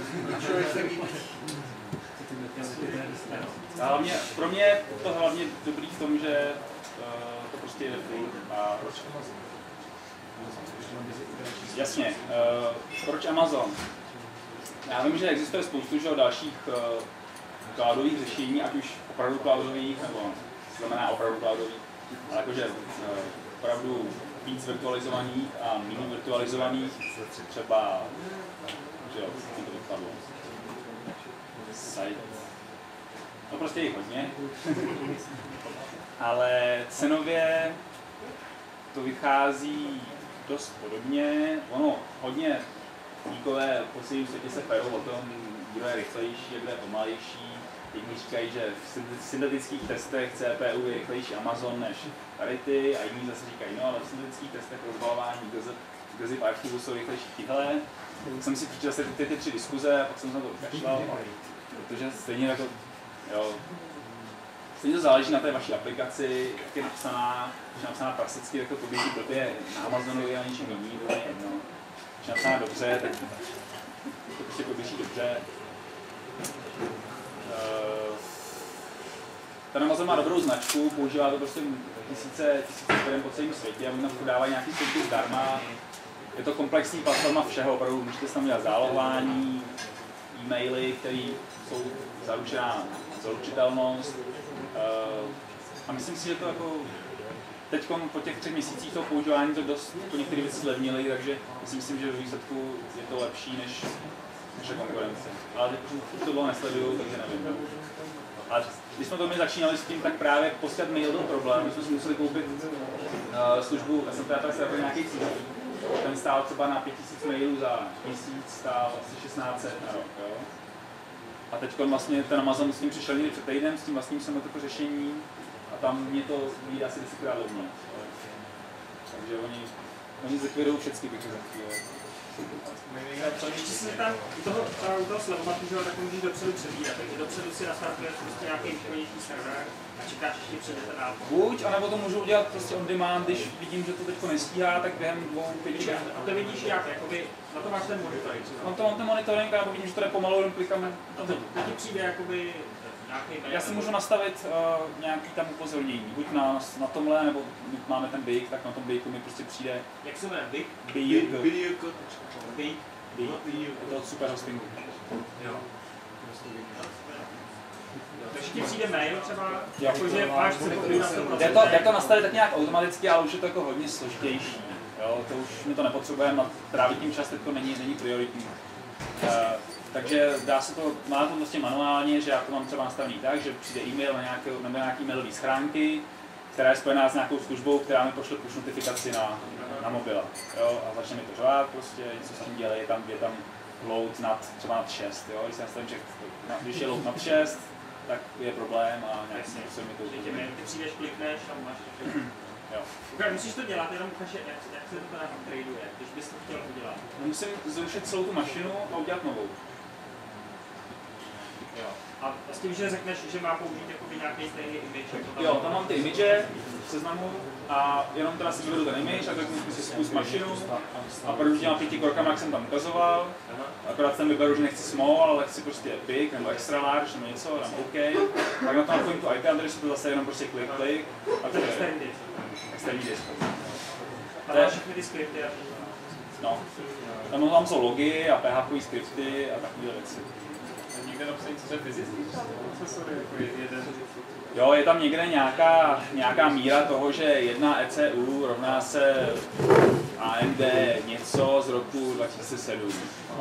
Hlavně, pro mě je to hlavně dobrý v tom, že to prostě jde furt a jasně, proč Amazon? Já vím, že existuje spoustu dalších cloudových řešení, ať už opravdu cloudových, nebo znamená opravdu cloudových, ale jakože opravdu víc virtualizovaných a méně virtualizovaných, třeba, že jo, to vypadlo, site, no prostě jich hodně, ale cenově to vychází dost podobně, ono hodně díkové po celém světě se perou o tom, kdo je rychlejší, kdo je pomalejší, Jedni říkají, že v syntetických testech CPU je rychlejší Amazon než Parity a jiní zase říkají, no ale v syntetických testech rozbalování GZIP archivu jsou rychlejší tyhle. Tak jsem si přečetl se ty 3 diskuze a pak jsem se na to vykašlal, protože stejně jako, jo, stejně to záleží na té vaší aplikaci, jak je napsaná, když je napsaná klasicky, tak to poběží blbě na Amazonu a ničím jiný, to je jedno. Když je napsaná dobře, tak to prostě poběží dobře. Ten Amazon má dobrou značku, používá to prostě tisíce firm po celém světě a oni nám podávají nějaký služby zdarma. Je to komplexní platforma všeho, opravdu můžete si tam dělat zálohování, e-maily, které jsou zaručená zaručitelnost. A myslím si, že to jako teď po těch 3 měsících toho používání to dost jako některé věci zlevnily, takže myslím, že ve výsledku je to lepší než naše konkurence. Ale teď už to bylo nesleduju, takže nevím. A když jsme to my začínali s tím, tak právě posílat mail byl problém. My jsme si museli koupit službu SMTP server nějakých služeb. Ten stál třeba na 5000 mailů za měsíc, stál asi 1600 na rok. Jo? A teď vlastně ten Amazon s tím přišel někdy před týdnem, s tím vlastním samotným řešení a tam mě to vyjde asi 10krát levně. Takže oni zlikvidují všechny bych řekl. Když se tam u toho sledovatu, tak můžeš dopředu předvídat, takže dopředu si nastartuješ prostě nějaký výkonnější server a čekáš, ještě přijde dál. Buď, anebo to můžu udělat prostě on demand, když vidím, že to teď nestíhá, tak během 2-5 minut. A to vidíš jak, jakoby, na to máš ten monitoring. Mám ten monitoring a vidím, že to jde pomalu, jenom klikám. To ti přijde jakoby nějaký mail. Já si můžu nastavit nějaký tam upozornění, buď na tomhle, nebo máme ten bake, tak na tom bakeu mi prostě přijde. Jak se jmenuje? Bake. Je to super hostingu. Jo. Takže ti přijde mail třeba, jakože máš celkový na 100%. Jde to nastavit tak nějak automaticky, ale už je to jako hodně složitější. Jo, to už my to nepotřebujeme a trávit tím čas to není prioritní. Takže dá se to, má to vlastně manuálně, že já to mám třeba nastavený tak, že přijde e-mail na nějaký mailový schránky, která je spojená s nějakou službou, která mi pošle push notifikaci na mobile. Jo, a začne mi to řvát, prostě něco s tím dělej, je tam load třeba nad 6, jo, když se nastavím, že když je load nad 6, tak je problém a nějaký způsob mi to udělá. Ty přijdeš, klikneš a máš to. Jo. Musíš to dělat, jenom ukáž, jak se to teda upgradeuje, když bys to chtěl udělat. Musím zrušit celou tu mašinu a udělat novou. Jo. A s tím, že řekneš, že má použít nějaký stejný image, jako tam... Jo, tam mám ty image v seznamu a jenom teda si vyvedu ten image a řeknu si spust mašinu a proč dělám 5 krokama, jak jsem tam ukazoval. Akorát jsem vyberu, že nechci small, ale chci prostě big nebo extra large nebo něco, dám OK. Tak na to napojím tu IP adresu, to zase jenom prostě klik a to je externí disk. A dáš všechny ty skripty a no. Tam jsou logy a PHP skripty a takové věci. Někde napsaný, co je fyzický procesory, jako jeden. Jo, je tam někde nějaká míra toho, že jedna ECU rovná se AMD něco z roku 2007.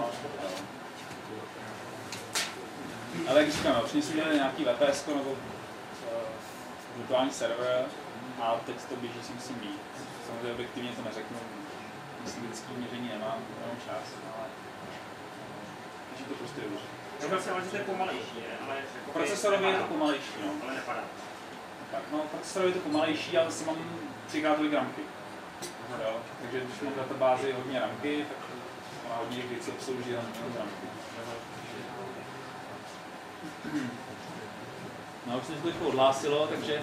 Ale jak říkám, už jsme měli nějaký VPS nebo virtuální server a teď to běží si musím být. Samozřejmě objektivně to neřeknu, myslím, vždycky měření nemám čas, ale takže to prostě dobře. Řekl jsem, že to je pomalejší, ale... Jako procesorově je to pomalejší, no. Ale nepadá. Tak, no, procesorově je to pomalejší, ale zase mám 3x tolik ramky. Jo, takže když mám v databázi hodně ramky, tak má hodně věcí obslouží jenom ramky. No, už se to odhlásilo, takže...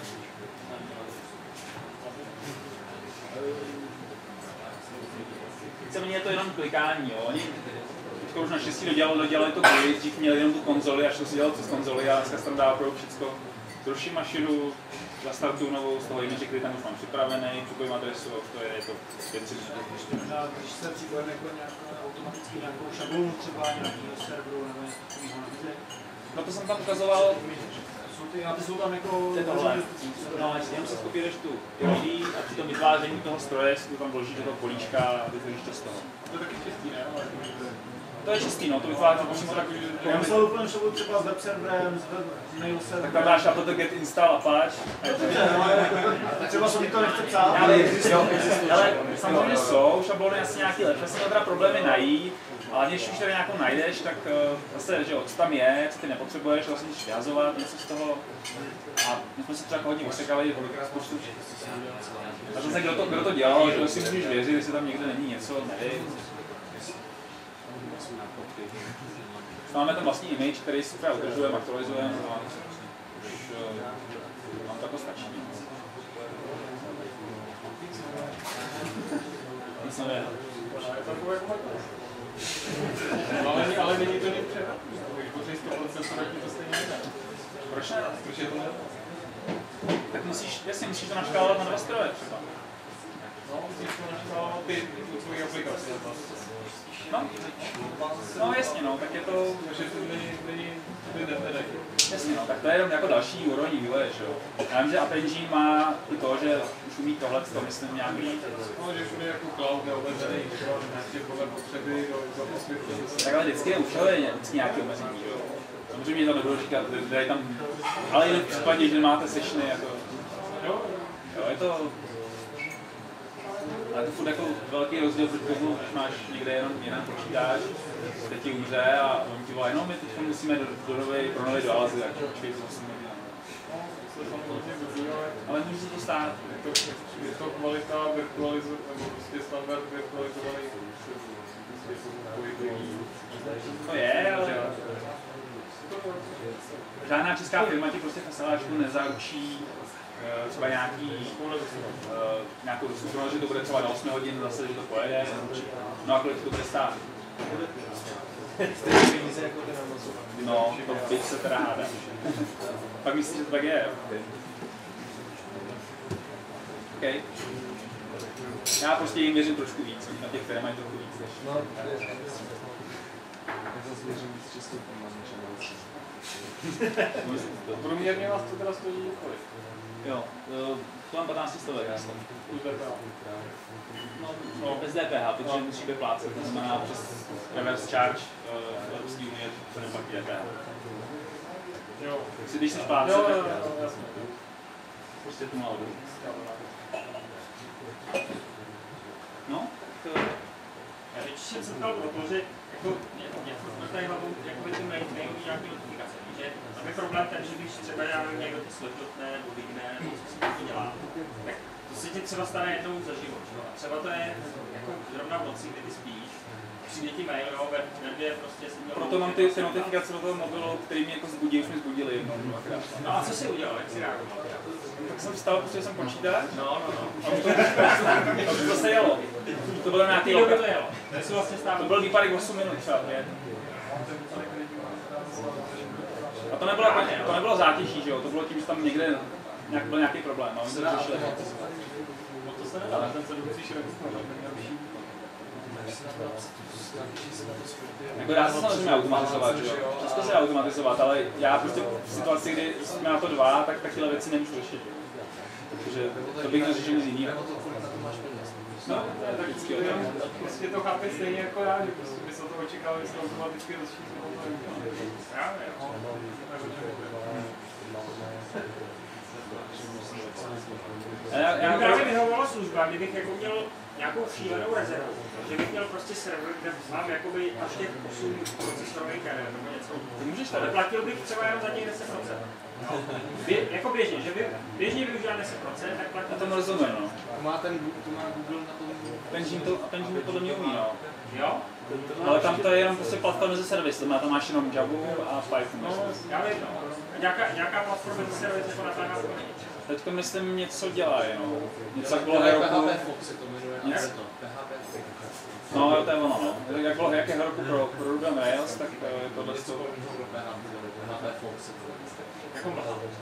Víceméně je to jenom klikání, jo. Oni teďka už naštěstí dodělali to quiz, dřív měli jenom tu konzoli, až to si dělal přes konzoli a dneska se tam dá opravdu všechno. Zruším mašinu, zastartuju novou z toho image, který tam už mám připravený, připojím adresu a už to je to věci. Když se připojíme jako automaticky nějakou šablonu třeba nějakého serveru nebo něco takového nabízet? No to jsem tam ukazoval. Ty jsou tam jako... Tohle. No, jenom si skopíruješ tu ID a při tom vytváření toho stroje si to tam vložíš do toho políčka a vytvoříš to z toho. To je taky čistý, ne? To je čistý, no, to vytváří přímo takový... Já myslel úplně, že třeba s web serverem, s mail serverem. Tak tam dáš na to get install Apache. Třeba se mi to nechce psát. Ale samozřejmě jsou šablony asi nějaký lepší, já jsem teda problémy najít, Ale když už tady nějakou najdeš, tak zase, že co tam je, co ty nepotřebuješ, vlastně můžeš vyhazovat něco z toho. A my jsme se třeba hodně osekali v rozpočtu. A zase kdo to dělal, že si můžeš věřit, jestli tam někde není něco, nevím. Máme ten vlastní image, který si třeba udržujeme, aktualizujeme a už nám to jako stačí. Nic nevím. Ale není to nepřehrad. Když potřebuješ 100%, tak ti to stejně nedá. Proč ne? Proč je to ne? Tak musíš to naškálovat na 2 stroje třeba. No, musíš to naškálovat ty svoji aplikace. No jasně, no, tak je to... Takže to není nevedek. Jasně, no, tak to je jenom jako další úroveň vývoje, že jo. Já vím, že App Engine má i to, že už umí tohle, to myslím nějaký... No, že všude jako cloud neomezený, že podle potřeby do osvětlení. Tak ale vždycky je u všeho vždycky nějaké omezení, jo. Samozřejmě tam nebudu říkat, dají tam... Ale i v případě, že máte sessiony, jako... Jo, je to... Ale to furt jako velký rozdíl proti tomu, když máš někde jenom jeden počítač, teď ti umře a on ti volá, no my teď musíme pro nový do Alazy, tak počkej, to musíme dělat. Ale může se to stát. Je to kvalita virtualizovaný, nebo prostě standard virtualizovaný. To je, ale... Žádná česká firma ti prostě v SLAčku nezaručí třeba nějakou dostupnost, že to bude třeba na 8 hodin zase, že to pojede. No a kolik to bude stát? Stejné peníze jako ten Amazon. No, to bych se teda hádám. Pak myslíš, že to tak je, jo? OK. Já prostě jim věřím trošku víc, na těch firmách trochu víc než... No, já zase věřím víc českou firmám než americkým. Průměrně vás to teda stojí kolik? Jo, to mám 15 stovek. No, bez DPH, protože musí být plácet, to znamená přes reverse charge Evropské unie, to neplatí DPH. Jo. Když jsi plácet, tak prostě tu malou. No, Já teď jsem se ptal o to, že jako mě tady hlavou jakoby ty maily nějaký notifikace, že tam je problém ten, že když třeba já někdo to slepnutne nebo vyjde, nebo co si to dělá, tak to se ti třeba stane jednou za život, že? A třeba to je jako zrovna v noci, kdy ty spíš, přijde ti mail, jo, ve prostě si měl... Proto mám ty notifikace do toho mobilu, který mě jako zbudí, už mě zbudili jednou, dvakrát. No a co jsi udělal, jak jsi reagoval? Tak jsem vstal, protože jsem počítač. No. A už to se jelo. To bylo nějaký lokal. To vlastně to byl výpadek 8 minut třeba. A to nebylo zátěží, že jo? To bylo tím, že tam někde byl nějaký problém. A oni to řešili. No to se nedá, ten se musíš registrovat. Jako dá se samozřejmě automatizovat, že jo? Všechno se automatizovat, ale já prostě v situaci, kdy jsme na to dva, tak takové věci nemůžu řešit. Takže to bych neřešil nic jiného. No, to je tak vždycky o tom. Prostě to chápe stejně jako já, že prostě by se to očekávalo, že se automaticky rozšíří. Já právě vyhovovala služba, kdybych jako měl nějakou šílenou rezervu, že bych měl prostě server, kde mám jakoby až těch 8 procesorových karet nebo něco. Můžeš Ale platil bych třeba jenom za těch 10%. No. Jako běžně, že běžně využívám 10%, tak platím. Já tomu rozumím, no. To má Google na tom... Ten Gene podle mě umí, no. Jo? Ale tam to je jenom prostě platforma ze servis, to má tam máš jenom Java a Python. No, já vím, no. Nějaká platforma ze servis jako natáhá úplně nic. Teďko myslím něco dělá jenom. Něco jak bylo Heroku. PHP Fox se to jmenuje. PHP Fox. No, to je ono, no. Jak bylo jak je Heroku pro Ruby Rails, tak je tohle z toho. PHP Fox se to jmenuje.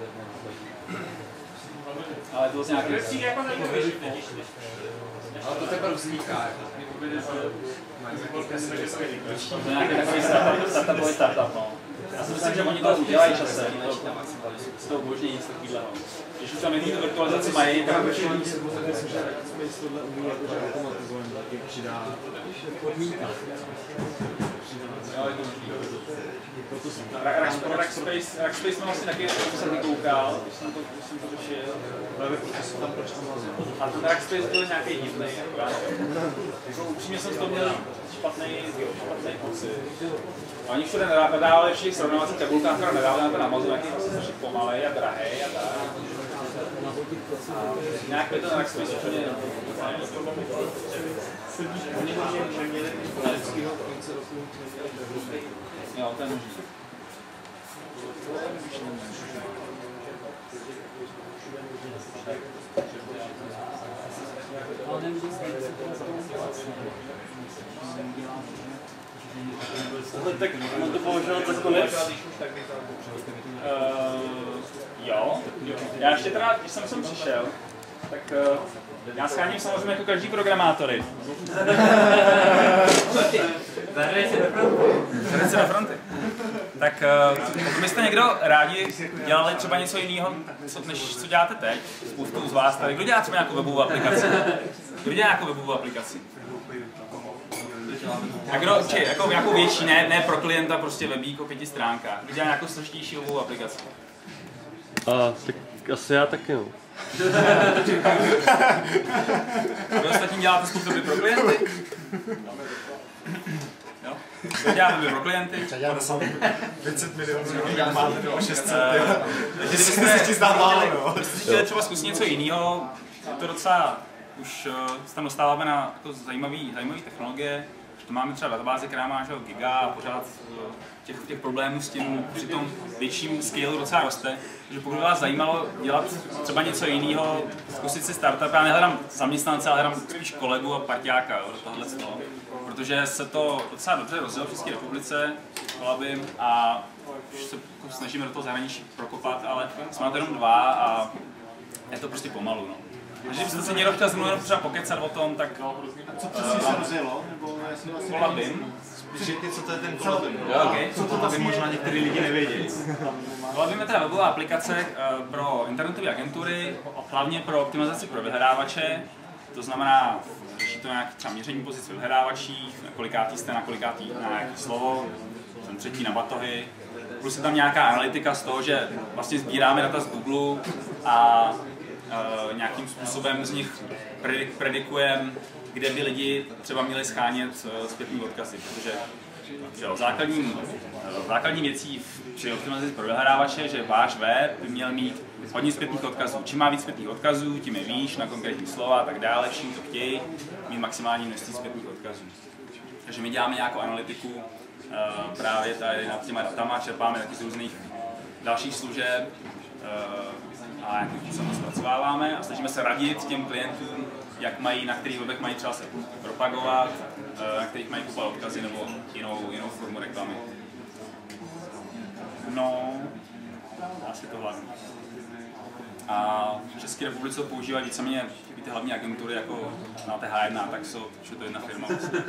Ale to vlastně nějaký... To přijde jako zajímavější. Ale to teprve vzniká. To je nějaký takový startup, no. Já si myslím, že oni to udělají časem, si to umožní nic takového. Když už tam jednu virtualizaci mají, tak určitě se myslím, že Space tohle umí, jakože automatizujeme, taky přidá podmínka. Pro Rackspace jsem vlastně taky jsem vykoukal, když jsem to řešil. A ten Rackspace byl nějaký divný. Upřímně jsem z toho měl špatný pocit. A oni všude nedávali všech srovnávacích tabulkách, které nedávali na ten Amazon, jaký vlastně strašně pomalej a drahej a tak. Nějak by ten Rackspace úplně jo, to je možný. Tak on to považoval za konec. Jo. Já ještě teda, když jsem sem přišel, tak já scháním samozřejmě jako každý programátory. Zahraj se do fronty. Tak pokud byste někdo rádi dělali třeba něco jiného, než co děláte teď, spoustu z vás tady, kdo dělá třeba nějakou webovou aplikaci? Kdo dělá nějakou webovou aplikaci? A kdo, jako nějakou větší, ne pro klienta, prostě webík o 5 stránkách. Kdo dělá nějakou složitější webovou aplikaci? Tak asi já taky, no. Vy ostatní děláte spoustu weby pro klienty? Jo? Kdo dělá weby pro klienty? 500 milionů, máte do 600. Takže kdybyste chtěli třeba zkusit něco jiného, je to docela, už se tam dostáváme na jako zajímavé technologie, že to máme třeba databázi, která má giga a pořád těch problémů s tím při tom větším scale docela roste. Takže pokud by vás zajímalo dělat třeba něco jiného, zkusit si startup, já nehledám zaměstnance, ale hledám spíš kolegu a parťáka do tohohle toho. Protože se to docela dobře rozjelo v České republice, kolabím, a už se snažíme do toho zahraničí prokopat, ale jsme na to jenom 2 a je to prostě pomalu. No. Takže kdybyste se někdo chtěl znovu třeba pokecat o tom, tak... Co přesně se rozjelo? Nebo jestli vlastně kolabím. Řekni, co to je ten kolabím. Okay. Co to vlastně možná některý lidi nevědí. Kolabím je teda webová aplikace pro internetové agentury, hlavně pro optimalizaci pro vyhledávače. To znamená, řeší to nějaké třeba měření pozic v vyhledávačích, kolikátý jste na kolikátý na nějaké slovo, ten třetí na batohy. Plus je tam nějaká analytika z toho, že vlastně sbíráme data z Google a nějakým způsobem z nich predikujeme, kde by lidi třeba měli schánět zpětný odkazy, protože základní věcí při optimalizaci pro vyhledávače, že váš web by měl mít hodně zpětných odkazů. Čím má víc zpětných odkazů, tím je výš na konkrétní slova a tak dále, čím to chtějí, mít maximální množství zpětných odkazů. Takže my děláme nějakou analytiku právě tady nad těma datama, čerpáme taky z různých dalších služeb a nějakým způsobem zpracováváme a snažíme se radit těm klientům, jak mají, na kterých webech mají třeba se propagovat, na kterých mají kupovat odkazy nebo jinou formu reklamy. No, asi to hlavně. A v České republice to používají víceméně ty hlavní agentury, jako znáte H1, Taxo, už je to jedna firma.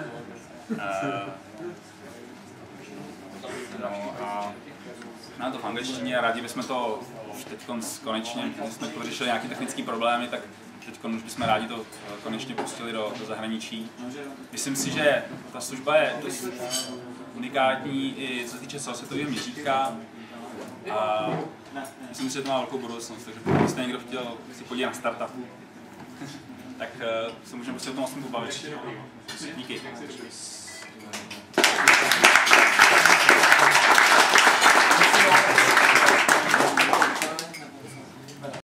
No a máme to v angličtině a rádi bychom to už teď konečně, když jsme vyřešili nějaké technické problémy, tak teď už bychom rádi to konečně pustili do zahraničí. Myslím si, že ta služba je dost unikátní i co se týče celosvětového měřítka. A myslím si, že to má velkou budoucnost, takže pokud byste někdo chtěl si podívat na startup, tak se můžeme prostě o tom vlastně pobavit. Díky.